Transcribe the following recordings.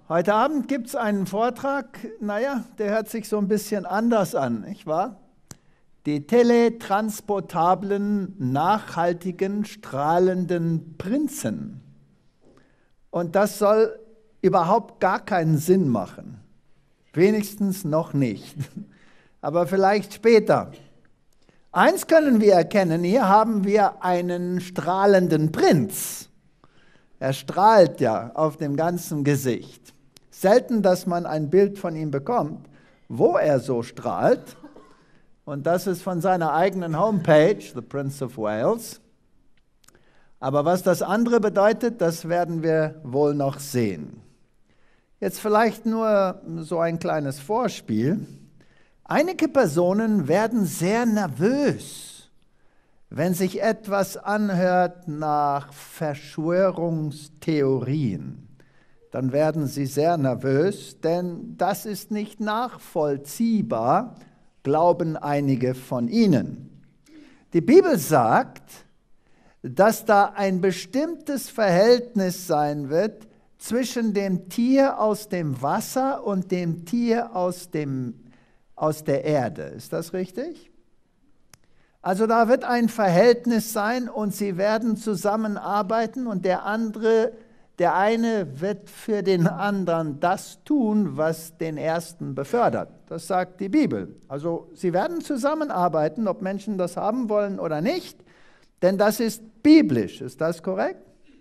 Heute Abend gibt es einen Vortrag, naja, der hört sich so ein bisschen anders an, nicht wahr? Die teletransportablen, nachhaltigen, strahlenden Prinzen. Und das soll überhaupt gar keinen Sinn machen. Wenigstens noch nicht. Aber vielleicht später. Eins können wir erkennen, hier haben wir einen strahlenden Prinz. Er strahlt ja auf dem ganzen Gesicht. Selten, dass man ein Bild von ihm bekommt, wo er so strahlt. Und das ist von seiner eigenen Homepage, The Prince of Wales. Aber was das andere bedeutet, das werden wir wohl noch sehen. Jetzt vielleicht nur so ein kleines Vorspiel. Einige Personen werden sehr nervös, wenn sich etwas anhört nach Verschwörungstheorien. Dann werden sie sehr nervös, denn das ist nicht nachvollziehbar, glauben einige von ihnen. Die Bibel sagt, dass da ein bestimmtes Verhältnis sein wird zwischen dem Tier aus dem Wasser und dem Tier aus der Erde. Ist das richtig? Also da wird ein Verhältnis sein und sie werden zusammenarbeiten und der eine wird für den anderen das tun, was den ersten befördert. Das sagt die Bibel. Also sie werden zusammenarbeiten, ob Menschen das haben wollen oder nicht, denn das ist biblisch. Ist das korrekt?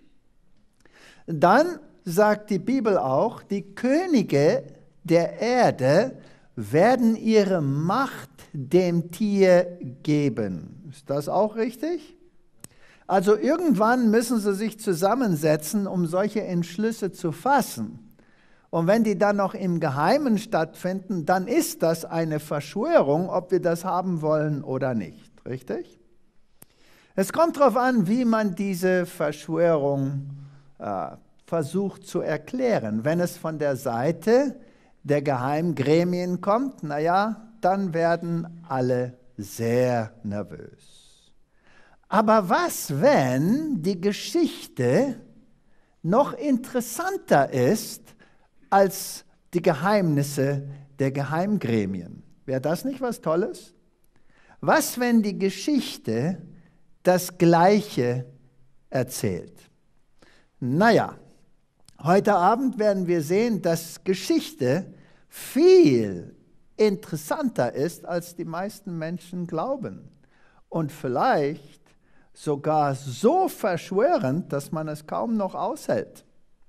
Dann sagt die Bibel auch, die Könige der Erde werden ihre Macht dem Tier geben. Ist das auch richtig? Also irgendwann müssen sie sich zusammensetzen, um solche Entschlüsse zu fassen. Und wenn die dann noch im Geheimen stattfinden, dann ist das eine Verschwörung, ob wir das haben wollen oder nicht. Richtig? Es kommt darauf an, wie man diese Verschwörung versucht zu erklären. Wenn es von der Seite der Geheimgremien kommt, naja, dann werden alle sehr nervös. Aber was, wenn die Geschichte noch interessanter ist als die Geheimnisse der Geheimgremien? Wäre das nicht was Tolles? Was, wenn die Geschichte das Gleiche erzählt? Naja, heute Abend werden wir sehen, dass Geschichte viel interessanter ist, als die meisten Menschen glauben. Und vielleicht sogar so verschwörend, dass man es kaum noch aushält.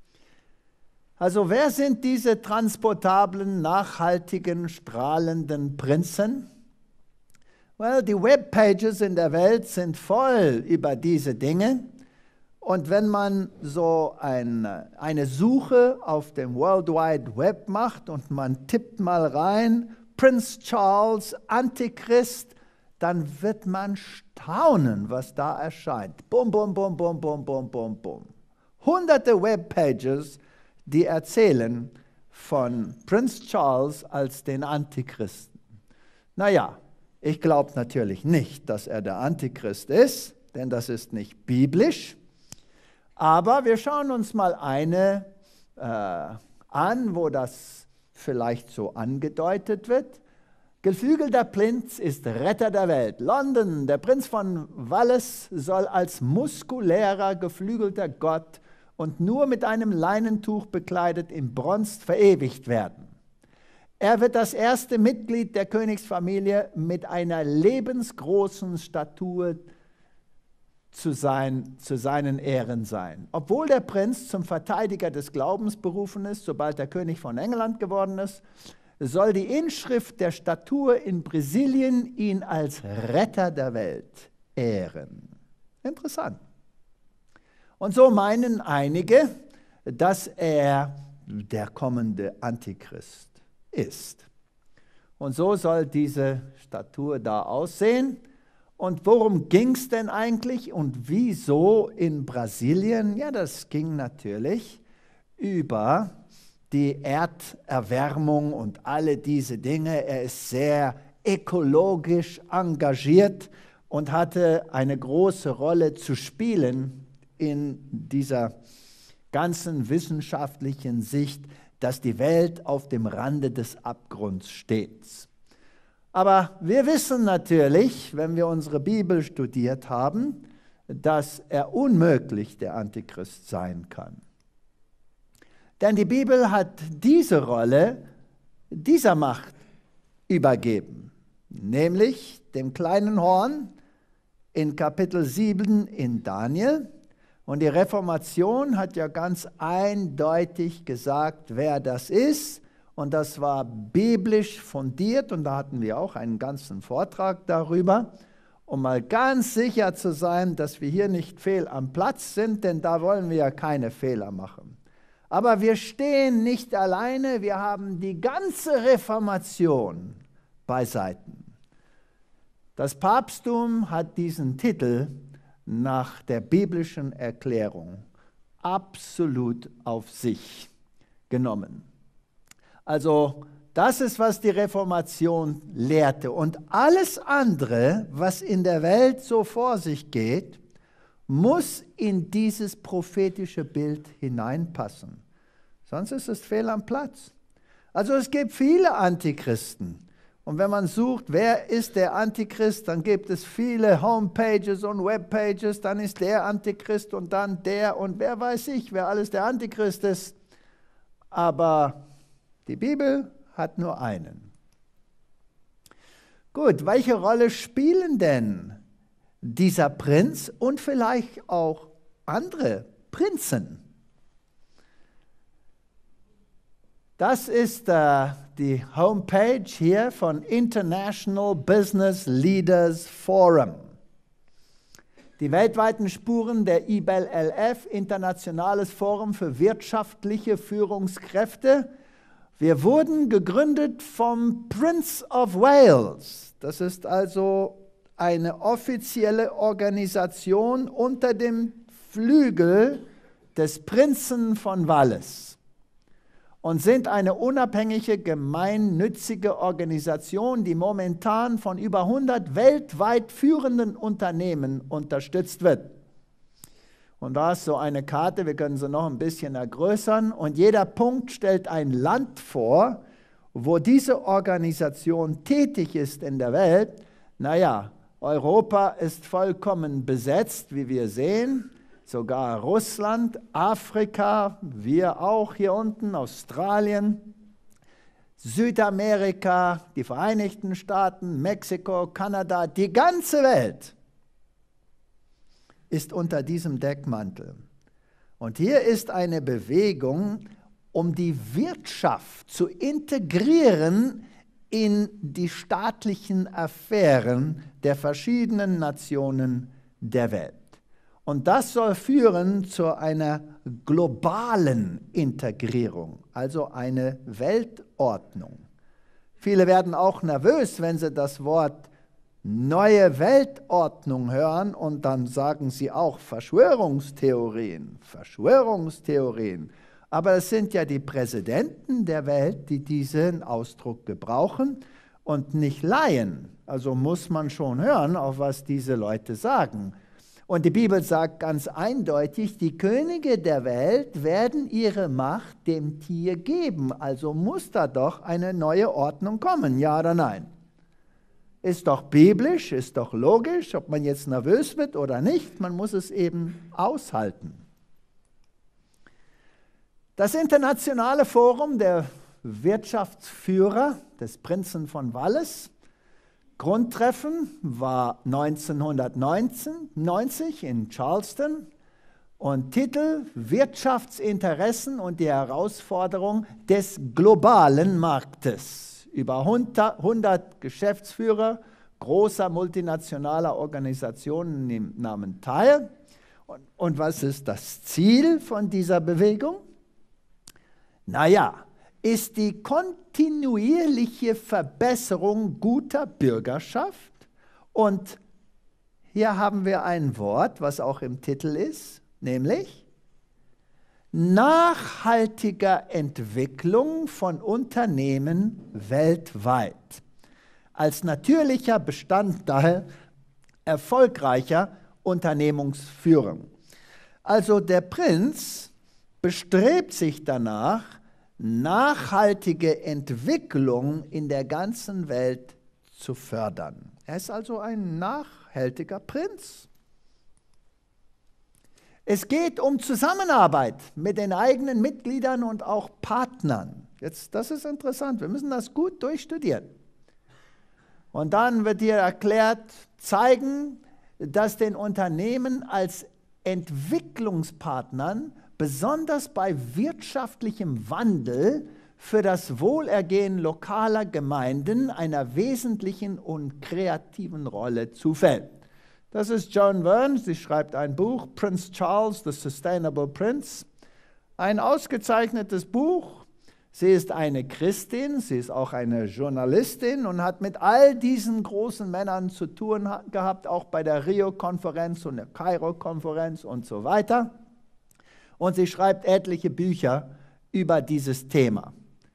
Also wer sind diese transportablen, nachhaltigen, strahlenden Prinzen? Well, die Webpages in der Welt sind voll über diese Dinge. Und wenn man so eine Suche auf dem World Wide Web macht und man tippt mal rein, Prince Charles, Antichrist, dann wird man staunen, was da erscheint. Bum, bum, bum, bum, bum, bum, bum, bum. Hunderte Webpages, die erzählen von Prince Charles als den Antichristen. Naja, ich glaube natürlich nicht, dass er der Antichrist ist, denn das ist nicht biblisch. Aber wir schauen uns mal eine an, wo das vielleicht so angedeutet wird. Geflügelter Prinz ist Retter der Welt. London, der Prinz von Wales, soll als muskulärer, geflügelter Gott und nur mit einem Leinentuch bekleidet in Bronze verewigt werden. Er wird das erste Mitglied der Königsfamilie mit einer lebensgroßen Statur zu seinen Ehren sein. Obwohl der Prinz zum Verteidiger des Glaubens berufen ist, sobald er König von England geworden ist, soll die Inschrift der Statur in Brasilien ihn als Retter der Welt ehren. Interessant. Und so meinen einige, dass er der kommende Antichrist ist. Und so soll diese Statur da aussehen. Und worum ging es denn eigentlich und wieso in Brasilien? Ja, das ging natürlich über die Erderwärmung und alle diese Dinge. Er ist sehr ökologisch engagiert und hatte eine große Rolle zu spielen in dieser ganzen wissenschaftlichen Sicht dass die Welt auf dem Rande des Abgrunds steht. Aber wir wissen natürlich, wenn wir unsere Bibel studiert haben, dass er unmöglich der Antichrist sein kann. Denn die Bibel hat diese Rolle dieser Macht übergeben, nämlich dem kleinen Horn in Kapitel 7 in Daniel. Und die Reformation hat ja ganz eindeutig gesagt, wer das ist. Und das war biblisch fundiert und da hatten wir auch einen ganzen Vortrag darüber, um mal ganz sicher zu sein, dass wir hier nicht fehl am Platz sind, denn da wollen wir ja keine Fehler machen. Aber wir stehen nicht alleine, wir haben die ganze Reformation beiseiten. Das Papsttum hat diesen Titel nach der biblischen Erklärung absolut auf sich genommen. Also das ist, was die Reformation lehrte. Und alles andere, was in der Welt so vor sich geht, muss in dieses prophetische Bild hineinpassen. Sonst ist es fehl am Platz. Also es gibt viele Antichristen. Und wenn man sucht, wer ist der Antichrist, dann gibt es viele Homepages und Webpages, dann ist der Antichrist und dann der und wer weiß ich, wer alles der Antichrist ist. Aber die Bibel hat nur einen. Gut, welche Rolle spielen denn dieser Prinz und vielleicht auch andere Prinzen? Das ist die Homepage hier von International Business Leaders Forum. Die weltweiten Spuren der IBEL-LF, Internationales Forum für wirtschaftliche Führungskräfte. Wir wurden gegründet vom Prince of Wales. Das ist also eine offizielle Organisation unter dem Flügel des Prinzen von Wales und sind eine unabhängige, gemeinnützige Organisation, die momentan von über 100 weltweit führenden Unternehmen unterstützt wird. Und da ist so eine Karte, wir können sie noch ein bisschen vergrößern, und jeder Punkt stellt ein Land vor, wo diese Organisation tätig ist in der Welt. Naja, Europa ist vollkommen besetzt, wie wir sehen. Sogar Russland, Afrika, wir auch hier unten, Australien, Südamerika, die Vereinigten Staaten, Mexiko, Kanada, die ganze Welt ist unter diesem Deckmantel. Und hier ist eine Bewegung, um die Wirtschaft zu integrieren in die staatlichen Affären der verschiedenen Nationen der Welt. Und das soll führen zu einer globalen Integrierung, also eine Weltordnung. Viele werden auch nervös, wenn sie das Wort neue Weltordnung hören und dann sagen sie auch Verschwörungstheorien, Verschwörungstheorien. Aber es sind ja die Präsidenten der Welt, die diesen Ausdruck gebrauchen und nicht Laien. Also muss man schon hören, auf was diese Leute sagen. Und die Bibel sagt ganz eindeutig, die Könige der Welt werden ihre Macht dem Tier geben. Also muss da doch eine neue Ordnung kommen, ja oder nein? Ist doch biblisch, ist doch logisch, ob man jetzt nervös wird oder nicht, man muss es eben aushalten. Das Internationale Forum der Wirtschaftsführer des Prinzen von Wales, Grundtreffen war 1990 in Charleston und Titel Wirtschaftsinteressen und die Herausforderung des globalen Marktes. Über 100 Geschäftsführer großer multinationaler Organisationen nahmen teil. Und was ist das Ziel von dieser Bewegung? Naja, ist die kontinuierliche Verbesserung guter Bürgerschaft. Und hier haben wir ein Wort, was auch im Titel ist, nämlich nachhaltiger Entwicklung von Unternehmen weltweit als natürlicher Bestandteil erfolgreicher Unternehmensführung. Also der Prinz bestrebt sich danach, nachhaltige Entwicklung in der ganzen Welt zu fördern. Er ist also ein nachhaltiger Prinz. Es geht um Zusammenarbeit mit den eigenen Mitgliedern und auch Partnern. Jetzt, das ist interessant, wir müssen das gut durchstudieren. Und dann wird hier erklärt, zeigen, dass den Unternehmen als Entwicklungspartnern besonders bei wirtschaftlichem Wandel für das Wohlergehen lokaler Gemeinden einer wesentlichen und kreativen Rolle zufällt. Das ist Joan Verne, sie schreibt ein Buch, Prince Charles, The Sustainable Prince. Ein ausgezeichnetes Buch. Sie ist eine Christin, sie ist auch eine Journalistin und hat mit all diesen großen Männern zu tun gehabt, auch bei der Rio-Konferenz und der Kairo-Konferenz und so weiter. Und sie schreibt etliche Bücher über dieses Thema.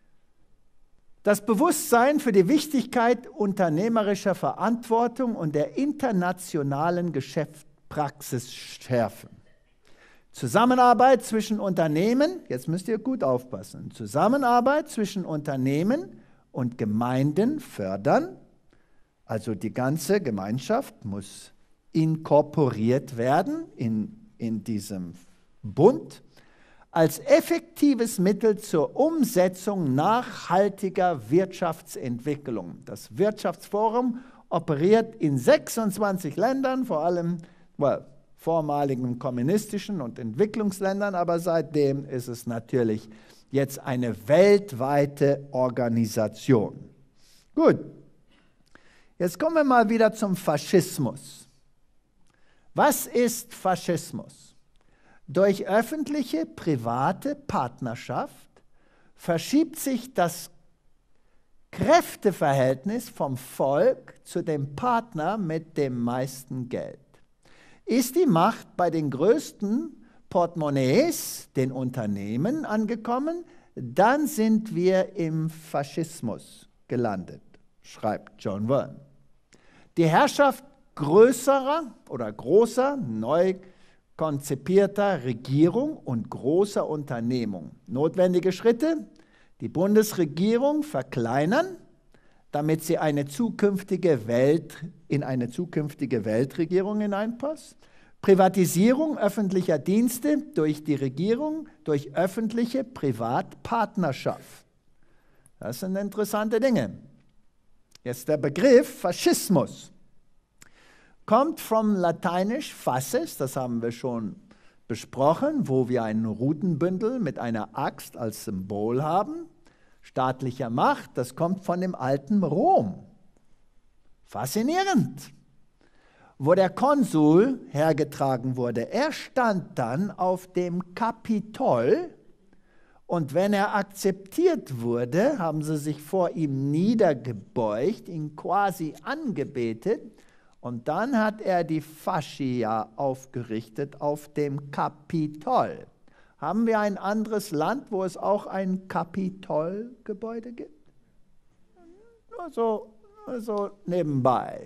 Das Bewusstsein für die Wichtigkeit unternehmerischer Verantwortung und der internationalen Geschäftspraxis schärfen. Zusammenarbeit zwischen Unternehmen, jetzt müsst ihr gut aufpassen, Zusammenarbeit zwischen Unternehmen und Gemeinden fördern, also die ganze Gemeinschaft muss inkorporiert werden in diesem Bund, als effektives Mittel zur Umsetzung nachhaltiger Wirtschaftsentwicklung. Das Wirtschaftsforum operiert in 26 Ländern, vor allem vormaligen kommunistischen und Entwicklungsländern, aber seitdem ist es natürlich jetzt eine weltweite Organisation. Gut, jetzt kommen wir mal wieder zum Faschismus. Was ist Faschismus? Durch öffentliche, private Partnerschaft verschiebt sich das Kräfteverhältnis vom Volk zu dem Partner mit dem meisten Geld. Ist die Macht bei den größten Portemonnaies, den Unternehmen, angekommen, dann sind wir im Faschismus gelandet, schreibt Joan Verne. Die Herrschaft größerer oder großer, neu konzipierter Regierung und großer Unternehmung. Notwendige Schritte: die Bundesregierung verkleinern, damit sie in eine zukünftige Weltregierung hineinpasst. Privatisierung öffentlicher Dienste durch die Regierung, durch öffentliche Privatpartnerschaft. Das sind interessante Dinge. Jetzt der Begriff Faschismus. Kommt vom Lateinisch fasces, das haben wir schon besprochen, wo wir ein Rutenbündel mit einer Axt als Symbol haben. Staatlicher Macht, das kommt von dem alten Rom. Faszinierend. Wo der Konsul hergetragen wurde, er stand dann auf dem Kapitol und wenn er akzeptiert wurde, haben sie sich vor ihm niedergebeugt, ihn quasi angebetet. Und dann hat er die Fascia aufgerichtet auf dem Kapitol. Haben wir ein anderes Land, wo es auch ein Kapitolgebäude gibt? Also nebenbei.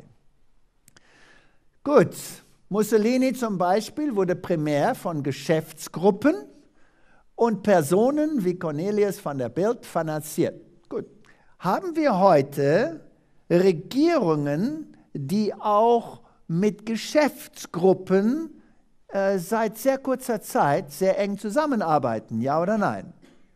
Gut, Mussolini zum Beispiel wurde primär von Geschäftsgruppen und Personen wie Cornelius van der Bilt finanziert. Gut, haben wir heute Regierungen, die auch mit Geschäftsgruppen seit sehr kurzer Zeit sehr eng zusammenarbeiten, ja oder nein?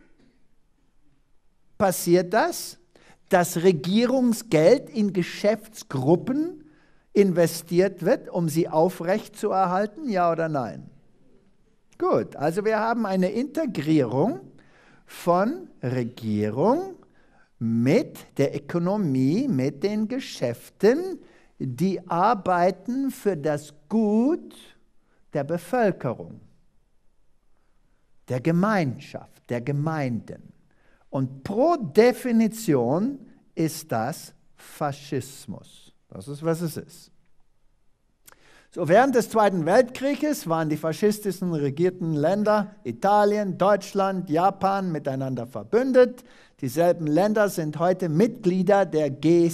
Passiert das, dass Regierungsgeld in Geschäftsgruppen investiert wird, um sie aufrechtzuerhalten, ja oder nein? Gut, also wir haben eine Integrierung von Regierung mit der Ökonomie, mit den Geschäften, die arbeiten für das Gut der Bevölkerung, der Gemeinschaft, der Gemeinden. Und pro Definition ist das Faschismus. Das ist, was es ist. So, während des Zweiten Weltkrieges waren die faschistischen regierten Länder, Italien, Deutschland, Japan, miteinander verbündet. Dieselben Länder sind heute Mitglieder der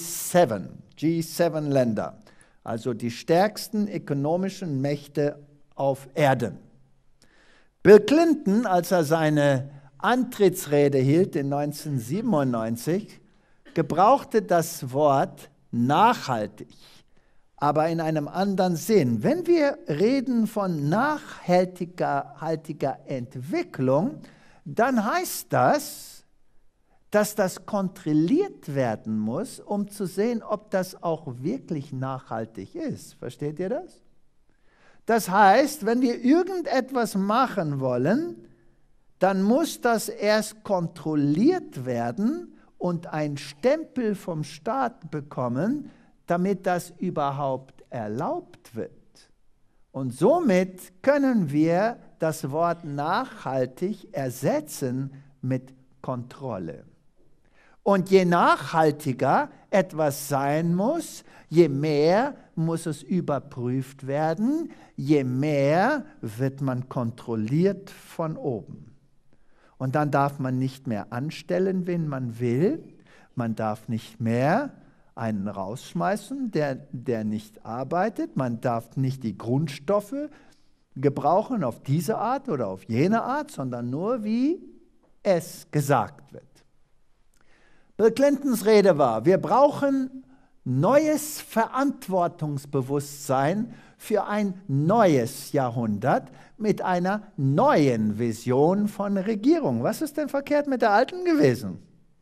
G7-Länder, also die stärksten ökonomischen Mächte auf Erden. Bill Clinton, als er seine Antrittsrede hielt in 1997, gebrauchte das Wort nachhaltig, aber in einem anderen Sinn. Wenn wir reden von nachhaltiger Entwicklung, dann heißt das, dass das kontrolliert werden muss, um zu sehen, ob das auch wirklich nachhaltig ist. Versteht ihr das? Das heißt, wenn wir irgendetwas machen wollen, dann muss das erst kontrolliert werden und einen Stempel vom Staat bekommen, damit das überhaupt erlaubt wird. Und somit können wir das Wort nachhaltig ersetzen mit Kontrolle. Und je nachhaltiger etwas sein muss, je mehr muss es überprüft werden, je mehr wird man kontrolliert von oben. Und dann darf man nicht mehr anstellen, wen man will. Man darf nicht mehr einen rausschmeißen, der nicht arbeitet. Man darf nicht die Grundstoffe gebrauchen auf diese Art oder auf jene Art, sondern nur, wie es gesagt wird. Bill Clintons Rede war, wir brauchen neues Verantwortungsbewusstsein für ein neues Jahrhundert mit einer neuen Vision von Regierung. Was ist denn verkehrt mit der alten gewesen?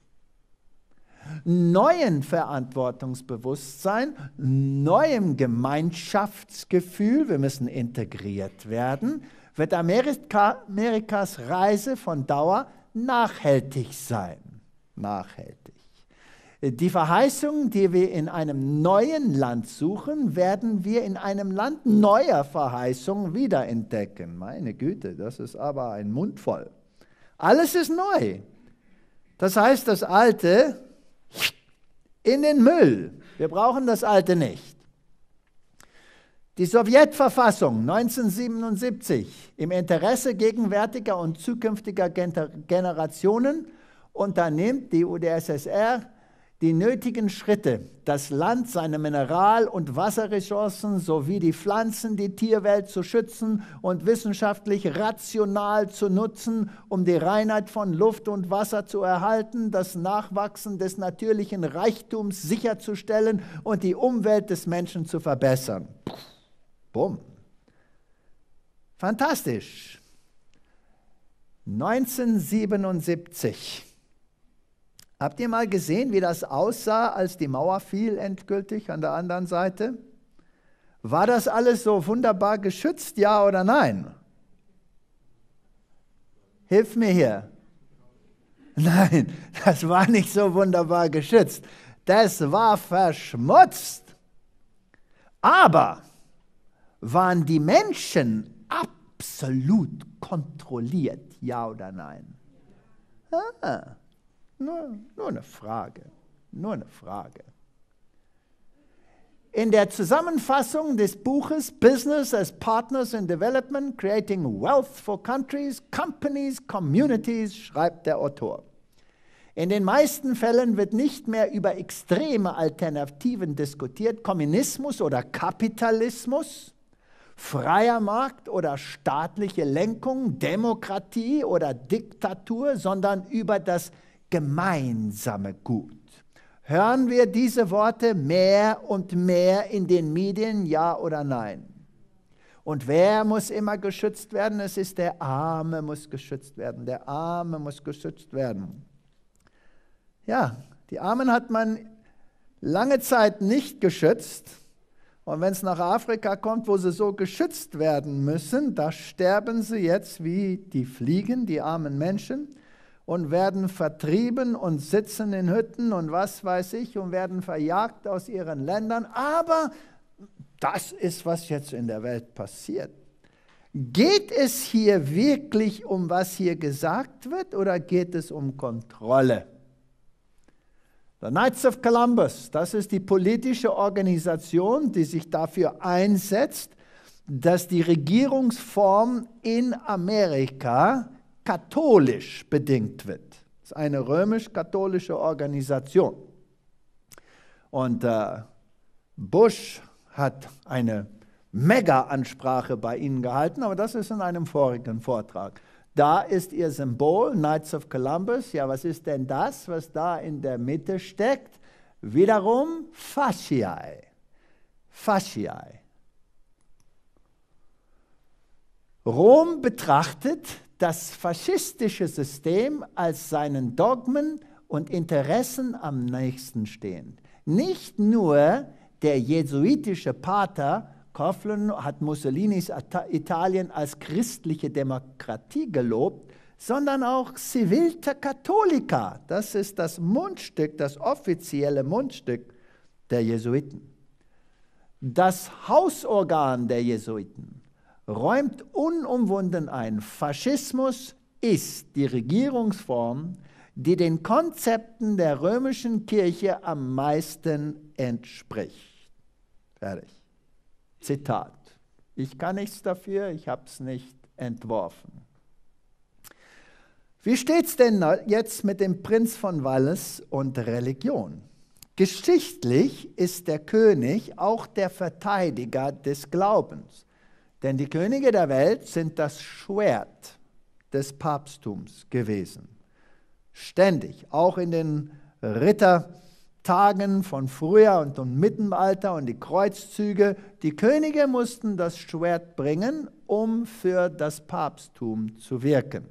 Neuen Verantwortungsbewusstsein, neuem Gemeinschaftsgefühl, wir müssen integriert werden, wird Amerikas Reise von Dauer nachhaltig sein. Nachhaltig. Die Verheißungen, die wir in einem neuen Land suchen, werden wir in einem Land neuer Verheißungen wiederentdecken. Meine Güte, das ist aber ein Mund voll. Alles ist neu. Das heißt, das Alte in den Müll. Wir brauchen das Alte nicht. Die Sowjetverfassung 1977 im Interesse gegenwärtiger und zukünftiger Generationen unternimmt die UdSSR die nötigen Schritte, das Land, seine Mineral- und Wasserressourcen sowie die Pflanzen, die Tierwelt zu schützen und wissenschaftlich rational zu nutzen, um die Reinheit von Luft und Wasser zu erhalten, das Nachwachsen des natürlichen Reichtums sicherzustellen und die Umwelt des Menschen zu verbessern. Bumm. Fantastisch. 1977. Habt ihr mal gesehen, wie das aussah, als die Mauer fiel endgültig an der anderen Seite? War das alles so wunderbar geschützt, ja oder nein? Hilf mir hier. Nein, das war nicht so wunderbar geschützt. Das war verschmutzt. Aber waren die Menschen absolut kontrolliert, ja oder nein? Ah. Nur eine Frage, nur eine Frage. In der Zusammenfassung des Buches Business as Partners in Development, Creating Wealth for Countries, Companies, Communities, schreibt der Autor. In den meisten Fällen wird nicht mehr über extreme Alternativen diskutiert, Kommunismus oder Kapitalismus, freier Markt oder staatliche Lenkung, Demokratie oder Diktatur, sondern über das gemeinsame Gut. Hören wir diese Worte mehr und mehr in den Medien, ja oder nein? Und wer muss immer geschützt werden? Es ist der Arme muss geschützt werden. Der Arme muss geschützt werden. Ja, die Armen hat man lange Zeit nicht geschützt. Und wenn es nach Afrika kommt, wo sie so geschützt werden müssen, da sterben sie jetzt wie die Fliegen, die armen Menschen, und werden vertrieben und sitzen in Hütten und was weiß ich und werden verjagt aus ihren Ländern. Aber das ist, was jetzt in der Welt passiert. Geht es hier wirklich um, was hier gesagt wird, oder geht es um Kontrolle? The Knights of Columbus, das ist die politische Organisation, die sich dafür einsetzt, dass die Regierungsform in Amerika katholisch bedingt wird. Das ist eine römisch-katholische Organisation. Und Bush hat eine Mega-Ansprache bei ihnen gehalten, aber das ist in einem vorigen Vortrag. Da ist ihr Symbol, Knights of Columbus. Ja, was ist denn das, was da in der Mitte steckt? Wiederum Fasciae. Fasciae. Rom betrachtet das faschistische System als seinen Dogmen und Interessen am nächsten stehend. Nicht nur der jesuitische Pater Coughlin hat Mussolinis Italien als christliche Demokratie gelobt, sondern auch Civilta Cattolica. Das ist das Mundstück, das offizielle Mundstück der Jesuiten. Das Hausorgan der Jesuiten räumt unumwunden ein: Faschismus ist die Regierungsform, die den Konzepten der römischen Kirche am meisten entspricht. Fertig. Zitat. Ich kann nichts dafür, ich habe es nicht entworfen. Wie steht es denn jetzt mit dem Prinz von Wales und Religion? Geschichtlich ist der König auch der Verteidiger des Glaubens. Denn die Könige der Welt sind das Schwert des Papsttums gewesen. Ständig, auch in den Rittertagen von früher und Mittelalter und die Kreuzzüge. Die Könige mussten das Schwert bringen, um für das Papsttum zu wirken.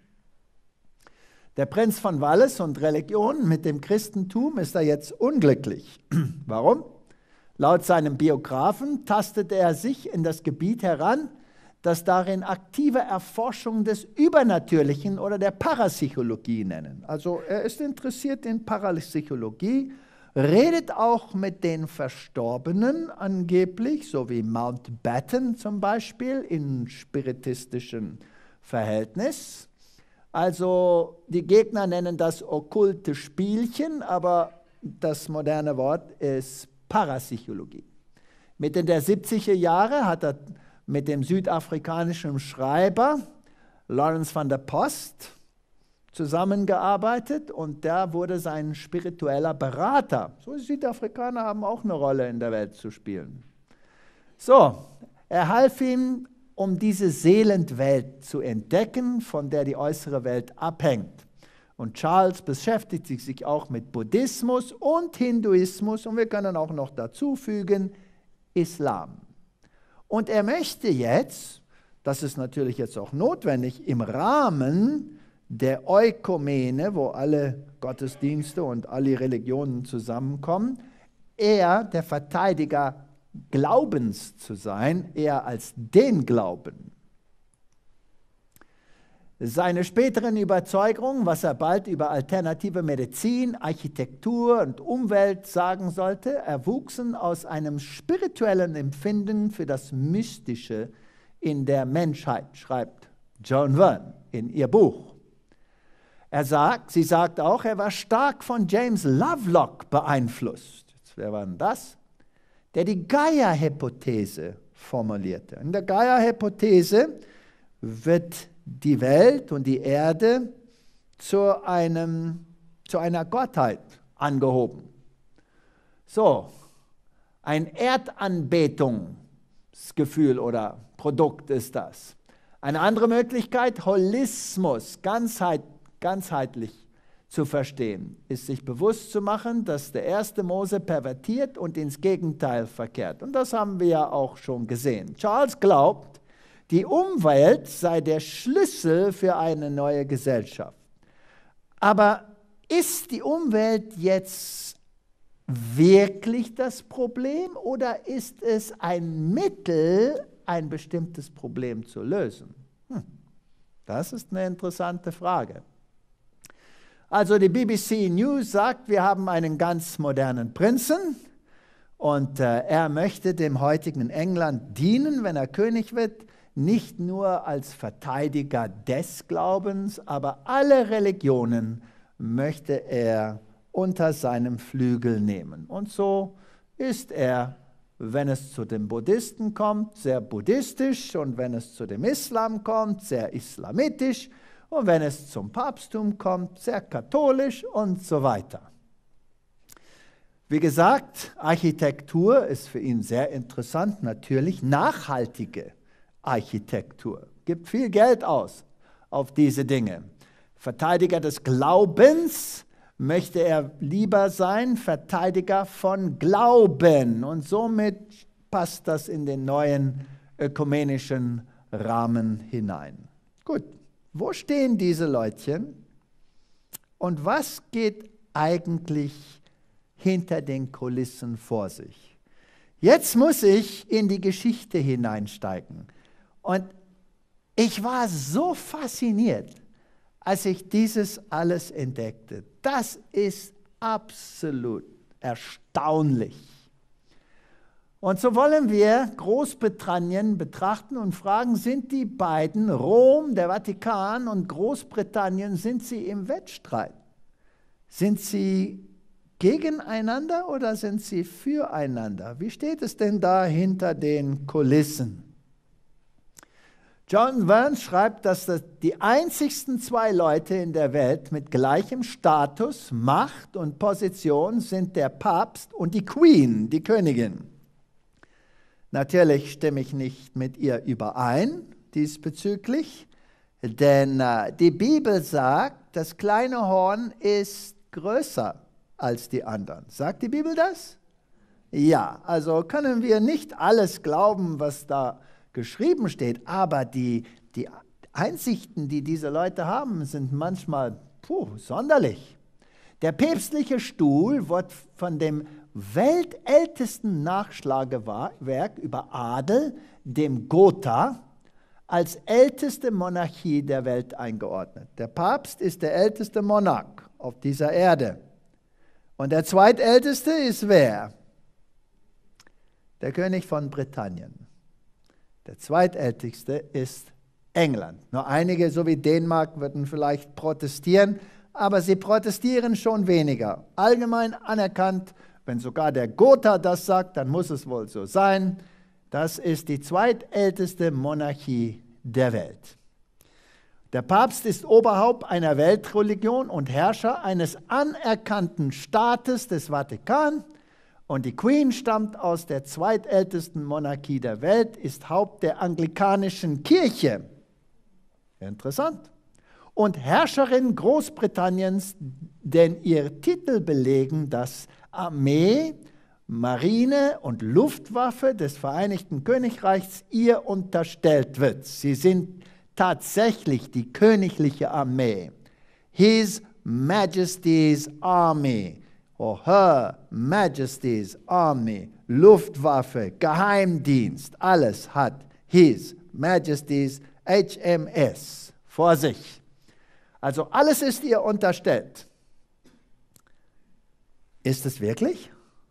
Der Prinz von Wales und Religion mit dem Christentum ist er jetzt unglücklich. Warum? Laut seinem Biografen tastete er sich in das Gebiet heran, das darin aktive Erforschung des Übernatürlichen oder der Parapsychologie nennen. Also er ist interessiert in Parapsychologie, redet auch mit den Verstorbenen angeblich, so wie Mountbatten zum Beispiel in spiritistischen Verhältnis. Also die Gegner nennen das okkulte Spielchen, aber das moderne Wort ist Parapsychologie. Mitte der 70er Jahre hat er mit dem südafrikanischen Schreiber Lawrence van der Post zusammengearbeitet und der wurde sein spiritueller Berater. So, Südafrikaner haben auch eine Rolle in der Welt zu spielen. So, er half ihm, um diese Seelenwelt zu entdecken, von der die äußere Welt abhängt. Und Charles beschäftigt sich auch mit Buddhismus und Hinduismus und wir können auch noch dazu fügen, Islam. Und er möchte jetzt, das ist natürlich jetzt auch notwendig, im Rahmen der Ökumene, wo alle Gottesdienste und alle Religionen zusammenkommen, eher der Verteidiger Glaubens zu sein, eher als den Glauben. Seine späteren Überzeugungen, was er bald über alternative Medizin, Architektur und Umwelt sagen sollte, erwuchsen aus einem spirituellen Empfinden für das Mystische in der Menschheit, schreibt Joan Verne in ihr Buch. Sie sagt auch, er war stark von James Lovelock beeinflusst. Wer war denn das? Der die Gaia-Hypothese formulierte. In der Gaia-Hypothese wird die Welt und die Erde zu einer Gottheit angehoben. So, ein Erdanbetungsgefühl oder Produkt ist das. Eine andere Möglichkeit, Holismus, ganzheitlich zu verstehen, ist sich bewusst zu machen, dass der erste Mose pervertiert und ins Gegenteil verkehrt. Und das haben wir ja auch schon gesehen. Charles glaubt, die Umwelt sei der Schlüssel für eine neue Gesellschaft. Aber ist die Umwelt jetzt wirklich das Problem oder ist es ein Mittel, ein bestimmtes Problem zu lösen? Das ist eine interessante Frage. Also die BBC News sagt, wir haben einen ganz modernen Prinzen und er möchte dem heutigen England dienen, wenn er König wird, nicht nur als Verteidiger des Glaubens, aber alle Religionen möchte er unter seinem Flügel nehmen. Und so ist er, wenn es zu den Buddhisten kommt, sehr buddhistisch und wenn es zu dem Islam kommt, sehr islamitisch und wenn es zum Papsttum kommt, sehr katholisch und so weiter. Wie gesagt, Architektur ist für ihn sehr interessant, natürlich nachhaltige Architektur. Gibt viel Geld aus. auf diese Dinge. Verteidiger des Glaubens möchte er lieber sein, Verteidiger von Glauben. Und somit passt das in den neuen ökumenischen Rahmen hinein. Gut, wo stehen diese Leutchen und was geht eigentlich hinter den Kulissen vor sich? Jetzt muss ich in die Geschichte hineinsteigen. Und ich war so fasziniert, als ich dieses alles entdeckte. Das ist absolut erstaunlich. Und so wollen wir Großbritannien betrachten und fragen, sind die beiden, Rom, der Vatikan und Großbritannien, sind sie im Wettstreit? Sind sie gegeneinander oder sind sie füreinander? Wie steht es denn da hinter den Kulissen? John Vance schreibt, dass das die einzigsten zwei Leute in der Welt mit gleichem Status, Macht und Position sind der Papst und die Queen, die Königin. Natürlich stimme ich nicht mit ihr überein diesbezüglich, denn die Bibel sagt, das kleine Horn ist größer als die anderen. Sagt die Bibel das? Ja, also können wir nicht alles glauben, was da geschrieben steht, aber die Einsichten, die diese Leute haben, sind manchmal sonderlich. Der päpstliche Stuhl wird von dem weltältesten Nachschlagewerk über Adel, dem Gotha, als älteste Monarchie der Welt eingeordnet. Der Papst ist der älteste Monarch auf dieser Erde. Und der zweitälteste ist wer? Der König von Britannien. Der zweitälteste ist England. Nur einige, so wie Dänemark, würden vielleicht protestieren, aber sie protestieren schon weniger. Allgemein anerkannt, wenn sogar der Gotha das sagt, dann muss es wohl so sein. Das ist die zweitälteste Monarchie der Welt. Der Papst ist Oberhaupt einer Weltreligion und Herrscher eines anerkannten Staates des Vatikan. Und die Queen stammt aus der zweitältesten Monarchie der Welt, ist Haupt der anglikanischen Kirche. Interessant. Und Herrscherin Großbritanniens, denn ihr Titel belegen, dass Armee, Marine und Luftwaffe des Vereinigten Königreichs ihr unterstellt wird. Sie sind tatsächlich die königliche Armee. His Majesty's Army. or Her Majesty's Army, Luftwaffe, Geheimdienst, alles hat His Majesty's HMS vor sich. Also alles ist ihr unterstellt. Ist es wirklich?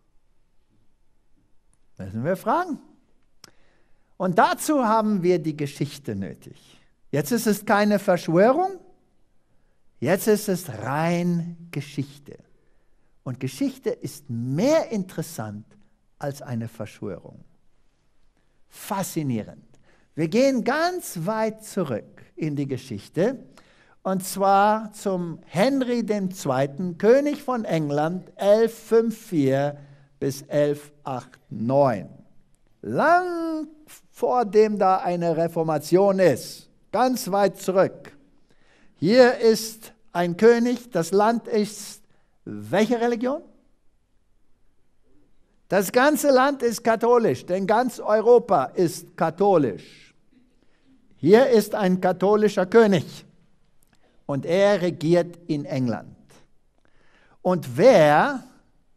Müssen wir fragen. Und dazu haben wir die Geschichte nötig. Jetzt ist es keine Verschwörung, jetzt ist es rein Geschichte. Und Geschichte ist mehr interessant als eine Verschwörung. Faszinierend. Wir gehen ganz weit zurück in die Geschichte, und zwar zum Henry II., König von England, 1154 bis 1189. Lang vor dem da eine Reformation ist, ganz weit zurück. Hier ist ein König, das Land ist welche Religion? Das ganze Land ist katholisch, denn ganz Europa ist katholisch. Hier ist ein katholischer König und er regiert in England. Und wer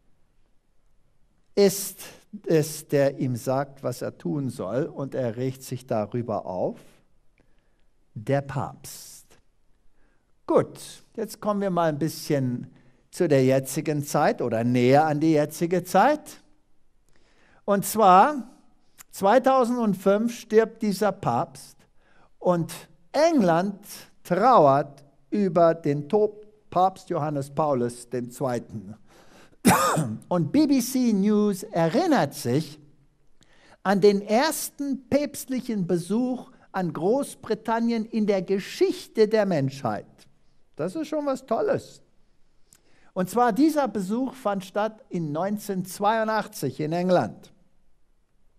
ist es, der ihm sagt, was er tun soll, und er regt sich darüber auf? Der Papst. Gut, jetzt kommen wir mal ein bisschen zu der jetzigen Zeit oder näher an die jetzige Zeit. Und zwar 2005 stirbt dieser Papst und England trauert über den Tod Papst Johannes Paulus II. Und BBC News erinnert sich an den ersten päpstlichen Besuch an Großbritannien in der Geschichte der Menschheit. Das ist schon was Tolles. Und zwar dieser Besuch fand statt in 1982 in England.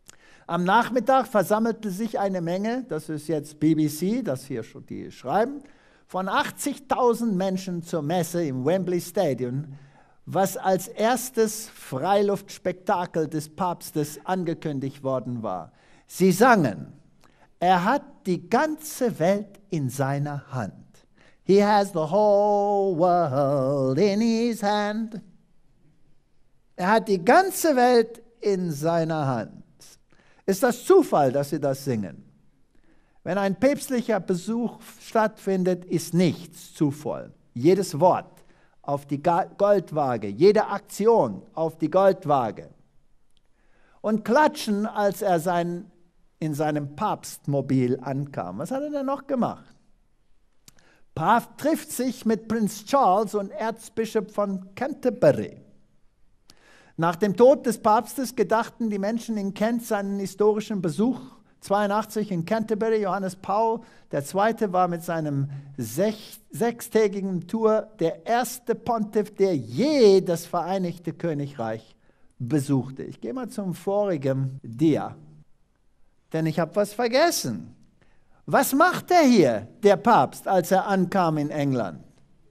Am Nachmittag versammelte sich eine Menge, das ist jetzt BBC, das hier schon die schreiben, von 80.000 Menschen zur Messe im Wembley Stadium, was als erstes Freiluftspektakel des Papstes angekündigt worden war. Sie sangen, er hat die ganze Welt in seiner Hand. He has the whole world in his hand. Er hat die ganze Welt in seiner Hand. Ist das Zufall, dass sie das singen? Wenn ein päpstlicher Besuch stattfindet, ist nichts Zufall. Jedes Wort auf die Goldwaage, jede Aktion auf die Goldwaage. Und klatschen, als er in seinem Papstmobil ankam. Was hat er denn noch gemacht? Papst trifft sich mit Prinz Charles und Erzbischof von Canterbury. Nach dem Tod des Papstes gedachten die Menschen in Kent seinen historischen Besuch 82 in Canterbury. Johannes Paul II. War mit seinem sechstägigen Tour der erste Pontiff, der je das Vereinigte Königreich besuchte. Ich gehe mal zum vorigen Dia, denn ich habe was vergessen. Was macht er hier, der Papst, als er ankam in England?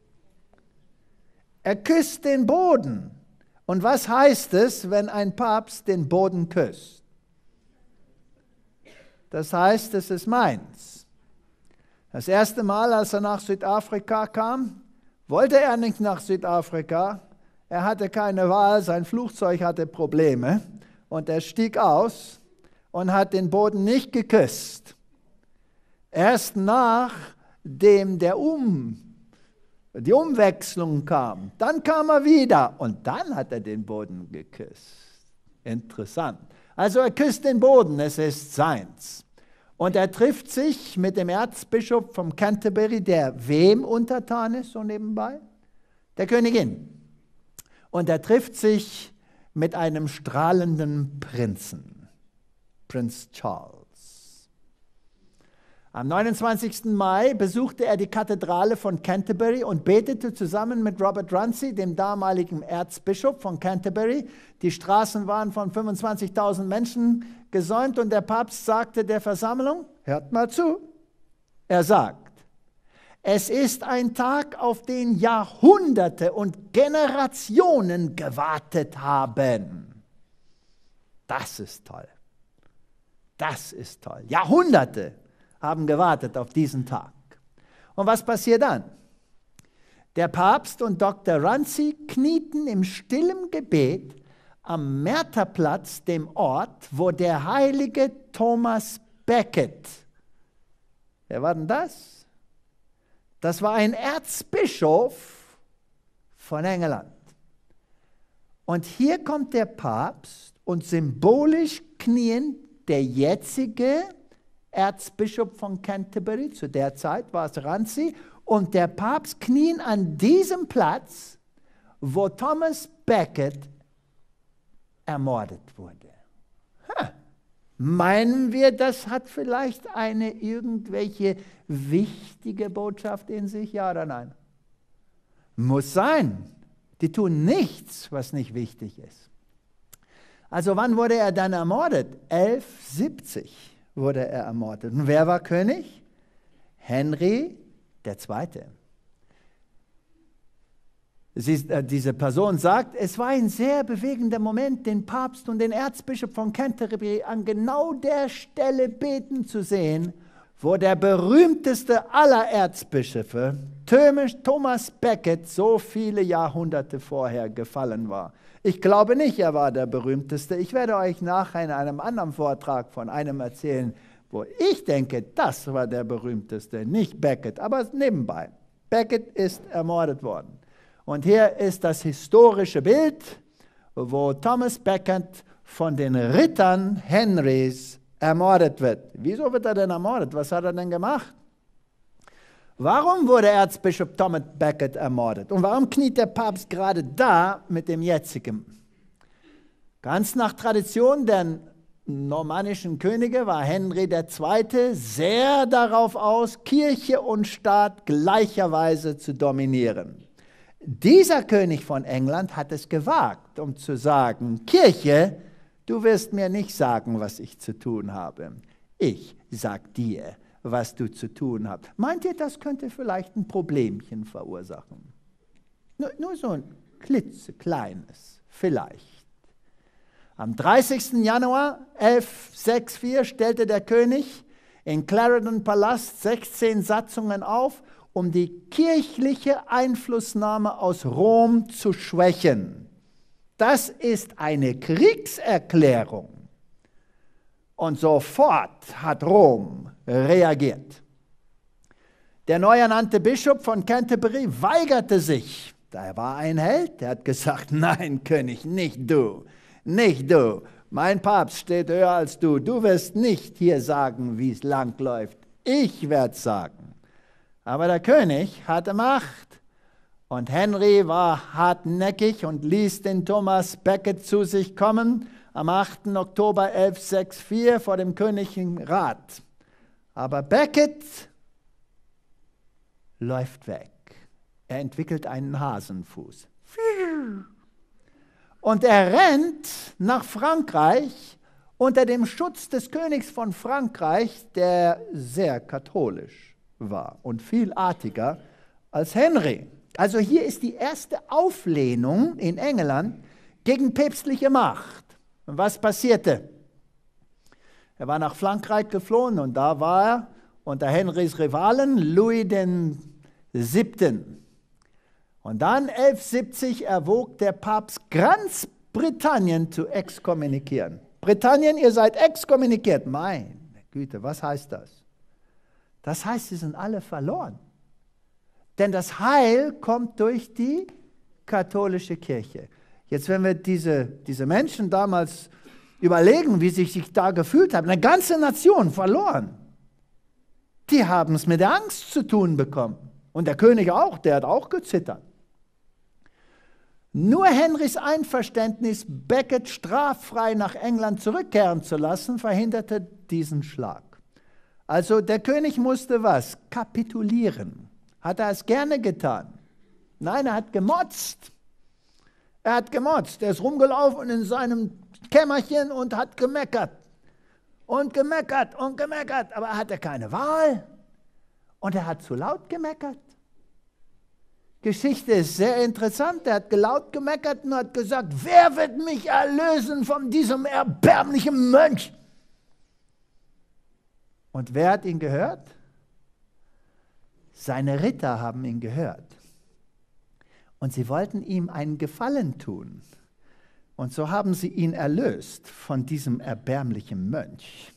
Er küsst den Boden. Und was heißt es, wenn ein Papst den Boden küsst? Das heißt, es ist meins. Das erste Mal, als er nach Südafrika kam, wollte er nicht nach Südafrika. Er hatte keine Wahl, sein Flugzeug hatte Probleme. Und er stieg aus und hat den Boden nicht geküsst. Erst nachdem die Umwechslung kam, dann kam er wieder und dann hat er den Boden geküsst. Interessant. Also er küsst den Boden, es ist seins. Und er trifft sich mit dem Erzbischof von Canterbury, der wem untertan ist, so nebenbei? Der Königin. Und er trifft sich mit einem strahlenden Prinzen, Prinz Charles. Am 29. Mai besuchte er die Kathedrale von Canterbury und betete zusammen mit Robert Runcie, dem damaligen Erzbischof von Canterbury. Die Straßen waren von 25.000 Menschen gesäumt und der Papst sagte der Versammlung, hört mal zu, er sagt, es ist ein Tag, auf den Jahrhunderte und Generationen gewartet haben. Das ist toll. Das ist toll. Jahrhunderte haben gewartet auf diesen Tag. Und was passiert dann? Der Papst und Dr. Runcie knieten im stillen Gebet am Märterplatz, dem Ort, wo der heilige Thomas Becket, wer war denn das? Das war ein Erzbischof von England. Und hier kommt der Papst und symbolisch knien der jetzige Erzbischof von Canterbury, zu der Zeit war es Runcie, und der Papst knien an diesem Platz, wo Thomas Becket ermordet wurde. Meinen wir, das hat vielleicht eine irgendwelche wichtige Botschaft in sich, ja oder nein? Muss sein. Die tun nichts, was nicht wichtig ist. Also wann wurde er dann ermordet? 1170 wurde er ermordet. Und wer war König? Henry II. Diese Person sagt, es war ein sehr bewegender Moment, den Papst und den Erzbischof von Canterbury an genau der Stelle beten zu sehen, wo der berühmteste aller Erzbischöfe, Thomas Becket, so viele Jahrhunderte vorher gefallen war. Ich glaube nicht, er war der berühmteste. Ich werde euch nachher in einem anderen Vortrag von einem erzählen, wo ich denke, das war der berühmteste, nicht Becket, aber nebenbei. Becket ist ermordet worden. Und hier ist das historische Bild, wo Thomas Becket von den Rittern Henrys ermordet wird. Wieso wird er denn ermordet? Was hat er denn gemacht? Warum wurde Erzbischof Thomas Becket ermordet? Und warum kniet der Papst gerade da mit dem jetzigen? Ganz nach Tradition der normannischen Könige war Henry II. Sehr darauf aus, Kirche und Staat gleicherweise zu dominieren. Dieser König von England hat es gewagt, um zu sagen, Kirche, Du wirst mir nicht sagen, was ich zu tun habe. Ich sag dir, was du zu tun hast. Meint ihr, das könnte vielleicht ein Problemchen verursachen? Nur so ein klitzekleines, vielleicht. Am 30. Januar 1164 stellte der König in Clarendon Palast 16 Satzungen auf, um die kirchliche Einflussnahme aus Rom zu schwächen. Das ist eine Kriegserklärung. Und sofort hat Rom reagiert. Der neu ernannte Bischof von Canterbury weigerte sich. Er war ein Held, der hat gesagt, nein, König, nicht du, nicht du. Mein Papst steht höher als du. Du wirst nicht hier sagen, wie es lang läuft. Ich werde es sagen. Aber der König hatte Macht. Und Henry war hartnäckig und ließ den Thomas Becket zu sich kommen am 8. Oktober 1164 vor dem königlichen Rat. Aber Becket läuft weg. Er entwickelt einen Hasenfuß. Und er rennt nach Frankreich unter dem Schutz des Königs von Frankreich, der sehr katholisch war und viel artiger als Henry. Also hier ist die erste Auflehnung in England gegen päpstliche Macht. Und was passierte? Er war nach Frankreich geflohen und da war er unter Henrys Rivalen Louis VII. Und dann 1170 erwog der Papst ganz Britannien zu exkommunizieren. Britannien, ihr seid exkommuniziert. Meine Güte, was heißt das? Das heißt, sie sind alle verloren. Denn das Heil kommt durch die katholische Kirche. Jetzt, wenn wir diese Menschen damals überlegen, wie sie sich da gefühlt haben, eine ganze Nation verloren. Die haben es mit der Angst zu tun bekommen. Und der König auch, der hat auch gezittert. Nur Henrys Einverständnis, Becket straffrei nach England zurückkehren zu lassen, verhinderte diesen Schlag. Also der König musste was? Kapitulieren. Hat er es gerne getan? Nein, er hat gemotzt. Er hat gemotzt. Er ist rumgelaufen in seinem Kämmerchen und hat gemeckert. Und gemeckert und gemeckert. Aber er hatte keine Wahl. Und er hat zu laut gemeckert. Geschichte ist sehr interessant. Er hat laut gemeckert und hat gesagt, wer wird mich erlösen von diesem erbärmlichen Mönch? Und wer hat ihn gehört? Seine Ritter haben ihn gehört. Und sie wollten ihm einen Gefallen tun. Und so haben sie ihn erlöst von diesem erbärmlichen Mönch.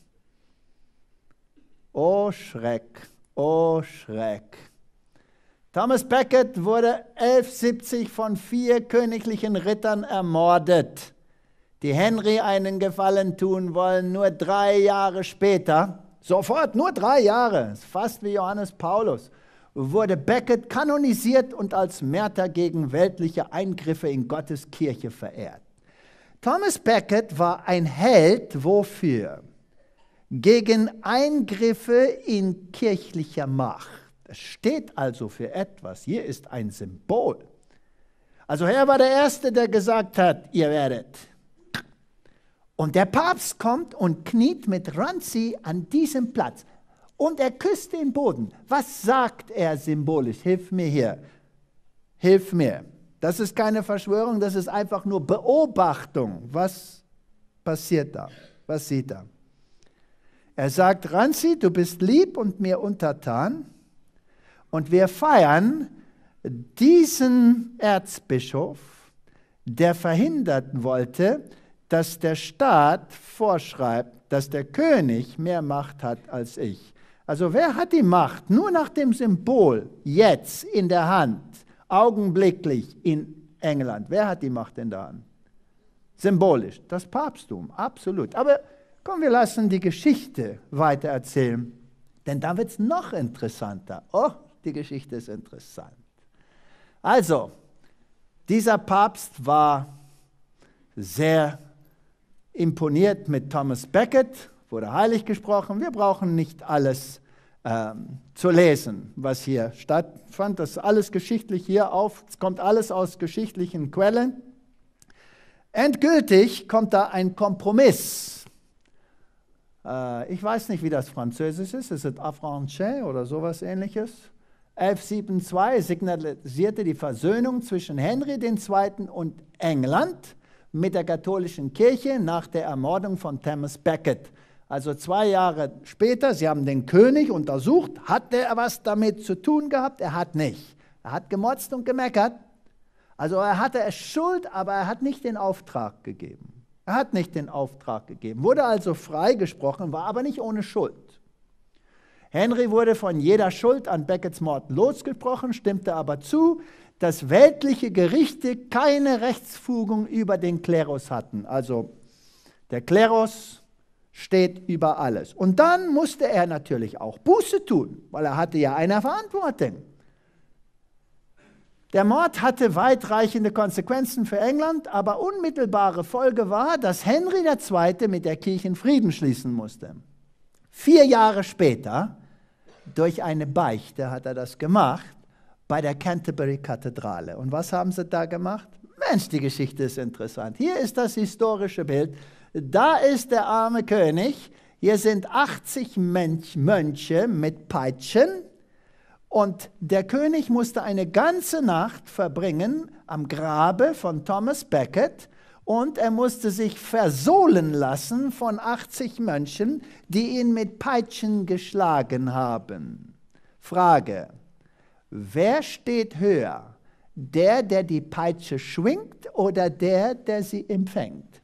O Schreck, o Schreck. Thomas Becket wurde 1170 von 4 königlichen Rittern ermordet, die Henry einen Gefallen tun wollen, nur 3 Jahre später, sofort, nur 3 Jahre, fast wie Johannes Paulus, wurde Becket kanonisiert und als Märtyr gegen weltliche Eingriffe in Gottes Kirche verehrt. Thomas Becket war ein Held, wofür? Gegen Eingriffe in kirchlicher Macht. Es steht also für etwas. Hier ist ein Symbol. Also er war der Erste, der gesagt hat, ihr werdet. Und der Papst kommt und kniet mit Ranzi an diesem Platz. Und er küsst den Boden. Was sagt er symbolisch? Hilf mir hier. Hilf mir. Das ist keine Verschwörung, das ist einfach nur Beobachtung. Was passiert da? Was sieht er? Er sagt, Ranzi, du bist lieb und mir untertan. Und wir feiern diesen Erzbischof, der verhindern wollte, dass der Staat vorschreibt, dass der König mehr Macht hat als ich. Also wer hat die Macht? Nur nach dem Symbol, jetzt in der Hand, augenblicklich in England. Wer hat die Macht in der Hand? Symbolisch, das Papsttum, absolut. Aber komm, wir lassen die Geschichte weiter erzählen, denn da wird es noch interessanter. Oh, die Geschichte ist interessant. Also, dieser Papst war sehr imponiert mit Thomas Becket, wurde heilig gesprochen. Wir brauchen nicht alles zu lesen, was hier stattfand. Das ist alles geschichtlich hier auf. Es kommt alles aus geschichtlichen Quellen. Endgültig kommt da ein Kompromiss. Ich weiß nicht, wie das Französisch ist. Ist es Affranchais oder sowas Ähnliches? 1172 signalisierte die Versöhnung zwischen Henry II. Und England mit der katholischen Kirche nach der Ermordung von Thomas Becket. Also 2 Jahre später, sie haben den König untersucht, hat er was damit zu tun gehabt? Er hat nicht. Er hat gemotzt und gemeckert. Also er hatte Schuld, aber er hat nicht den Auftrag gegeben. Er hat nicht den Auftrag gegeben, wurde also freigesprochen, war aber nicht ohne Schuld. Henry wurde von jeder Schuld an Beckets Mord losgesprochen, stimmte aber zu, dass weltliche Gerichte keine Rechtsfugung über den Klerus hatten. Also der Klerus steht über alles. Und dann musste er natürlich auch Buße tun, weil er hatte ja eine Verantwortung. Der Mord hatte weitreichende Konsequenzen für England, aber unmittelbare Folge war, dass Henry II. Mit der Kirche Frieden schließen musste. 4 Jahre später, durch eine Beichte hat er das gemacht, bei der Canterbury-Kathedrale. Und was haben sie da gemacht? Mensch, die Geschichte ist interessant. Hier ist das historische Bild. Da ist der arme König. Hier sind 80 Mönche mit Peitschen. Und der König musste eine ganze Nacht verbringen am Grabe von Thomas Becket und er musste sich versohlen lassen von 80 Mönchen, die ihn mit Peitschen geschlagen haben. Frage, wer steht höher? Der die Peitsche schwingt oder der sie empfängt?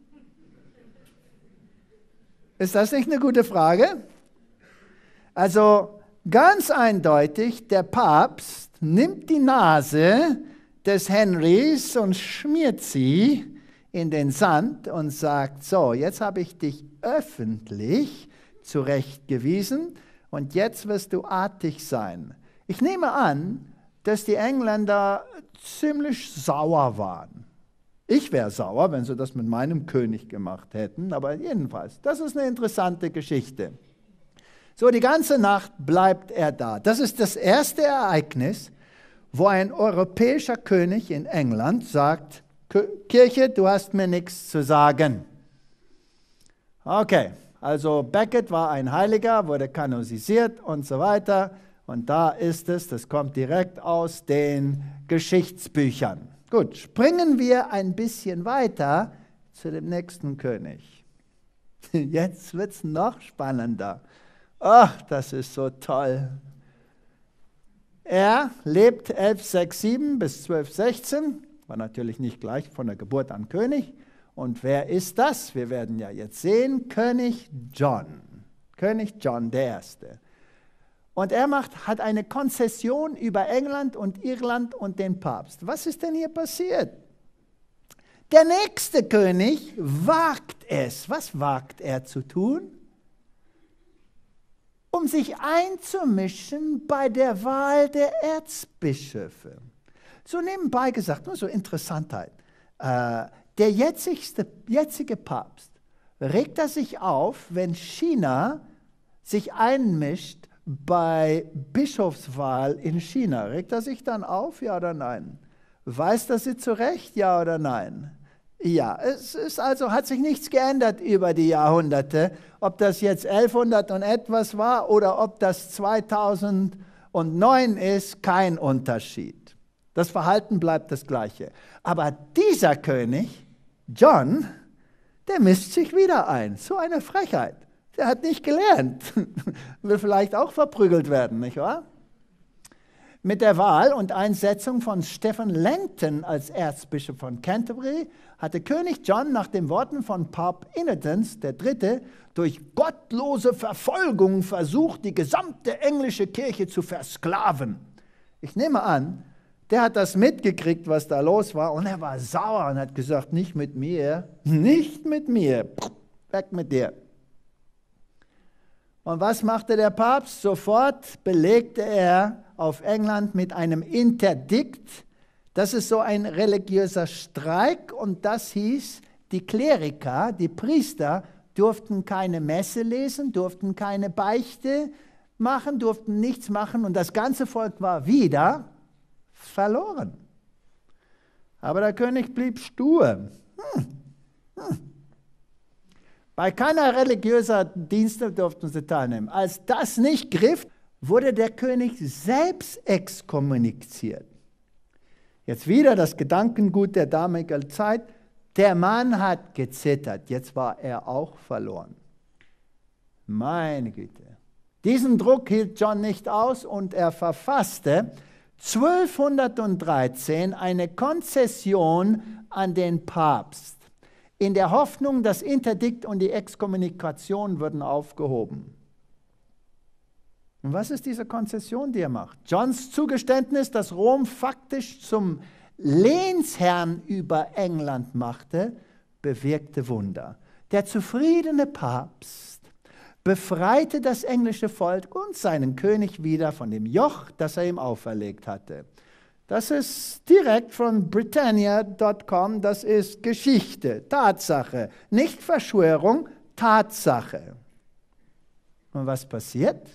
Ist das nicht eine gute Frage? Also ganz eindeutig, der Papst nimmt die Nase des Henrys und schmiert sie in den Sand und sagt, so, jetzt habe ich dich öffentlich zurechtgewiesen und jetzt wirst du artig sein. Ich nehme an, dass die Engländer ziemlich sauer waren. Ich wäre sauer, wenn sie das mit meinem König gemacht hätten, aber jedenfalls, das ist eine interessante Geschichte. So, die ganze Nacht bleibt er da. Das ist das erste Ereignis, wo ein europäischer König in England sagt, Kirche, du hast mir nichts zu sagen. Okay, also Becket war ein Heiliger, wurde kanonisiert und so weiter. Und da ist es, das kommt direkt aus den Geschichtsbüchern. Gut, springen wir ein bisschen weiter zu dem nächsten König. Jetzt wird es noch spannender. Ach, das ist so toll. Er lebt 1167 bis 1216, war natürlich nicht gleich von der Geburt an König. Und wer ist das? Wir werden ja jetzt sehen, König John I. Und er hat eine Konzession über England und Irland und den Papst. Was ist denn hier passiert? Der nächste König wagt es. Was wagt er zu tun? Um sich einzumischen bei der Wahl der Erzbischöfe. So nebenbei gesagt, nur so Interessantheit. Der jetzige Papst, regt er sich auf, wenn China sich einmischt bei Bischofswahl in China? Regt er sich dann auf, ja oder nein? Weiß das sie zurecht, ja oder nein? Ja, es ist also, hat sich nichts geändert über die Jahrhunderte, ob das jetzt 1100 und etwas war oder ob das 2009 ist, kein Unterschied. Das Verhalten bleibt das gleiche. Aber dieser König, John, der mischt sich wieder ein. So eine Frechheit. Der hat nicht gelernt. Will vielleicht auch verprügelt werden, nicht wahr? Mit der Wahl und Einsetzung von Stephen Langton als Erzbischof von Canterbury hatte König John nach den Worten von Papst Innocens III. Durch gottlose Verfolgung versucht, die gesamte englische Kirche zu versklaven. Ich nehme an, der hat das mitgekriegt, was da los war, und er war sauer und hat gesagt, nicht mit mir, nicht mit mir, weg mit dir. Und was machte der Papst? Sofort belegte er auf England mit einem Interdikt. Das ist so ein religiöser Streik und das hieß, die Kleriker, die Priester, durften keine Messe lesen, durften keine Beichte machen, durften nichts machen und das ganze Volk war wieder verloren. Aber der König blieb stur. Bei keiner religiöser Dienste durften sie teilnehmen. Als das nicht griff, wurde der König selbst exkommuniziert. Jetzt wieder das Gedankengut der damaligen Zeit. Der Mann hat gezittert, jetzt war er auch verloren. Meine Güte. Diesen Druck hielt John nicht aus und er verfasste 1213 eine Konzession an den Papst, in der Hoffnung, das Interdikt und die Exkommunikation würden aufgehoben. Und was ist diese Konzession, die er macht? Johns Zugeständnis, dass Rom faktisch zum Lehnsherrn über England machte, bewirkte Wunder. Der zufriedene Papst befreite das englische Volk und seinen König wieder von dem Joch, das er ihm auferlegt hatte. Das ist direkt von Britannia.com, das ist Geschichte, Tatsache, nicht Verschwörung, Tatsache. Und was passiert?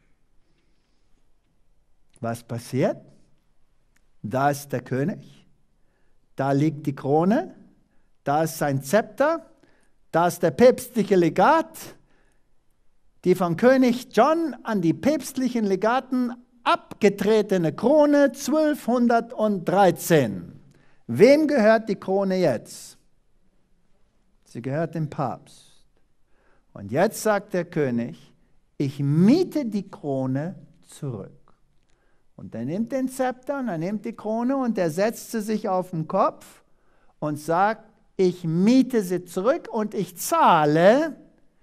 Was passiert? Da ist der König, da liegt die Krone, da ist sein Zepter, da ist der päpstliche Legat, die von König John an die päpstlichen Legaten abgetretene Krone 1213. Wem gehört die Krone jetzt? Sie gehört dem Papst. Und jetzt sagt der König, ich miete die Krone zurück. Und er nimmt den Zepter und er nimmt die Krone und er setzt sie sich auf den Kopf und sagt, ich miete sie zurück und ich zahle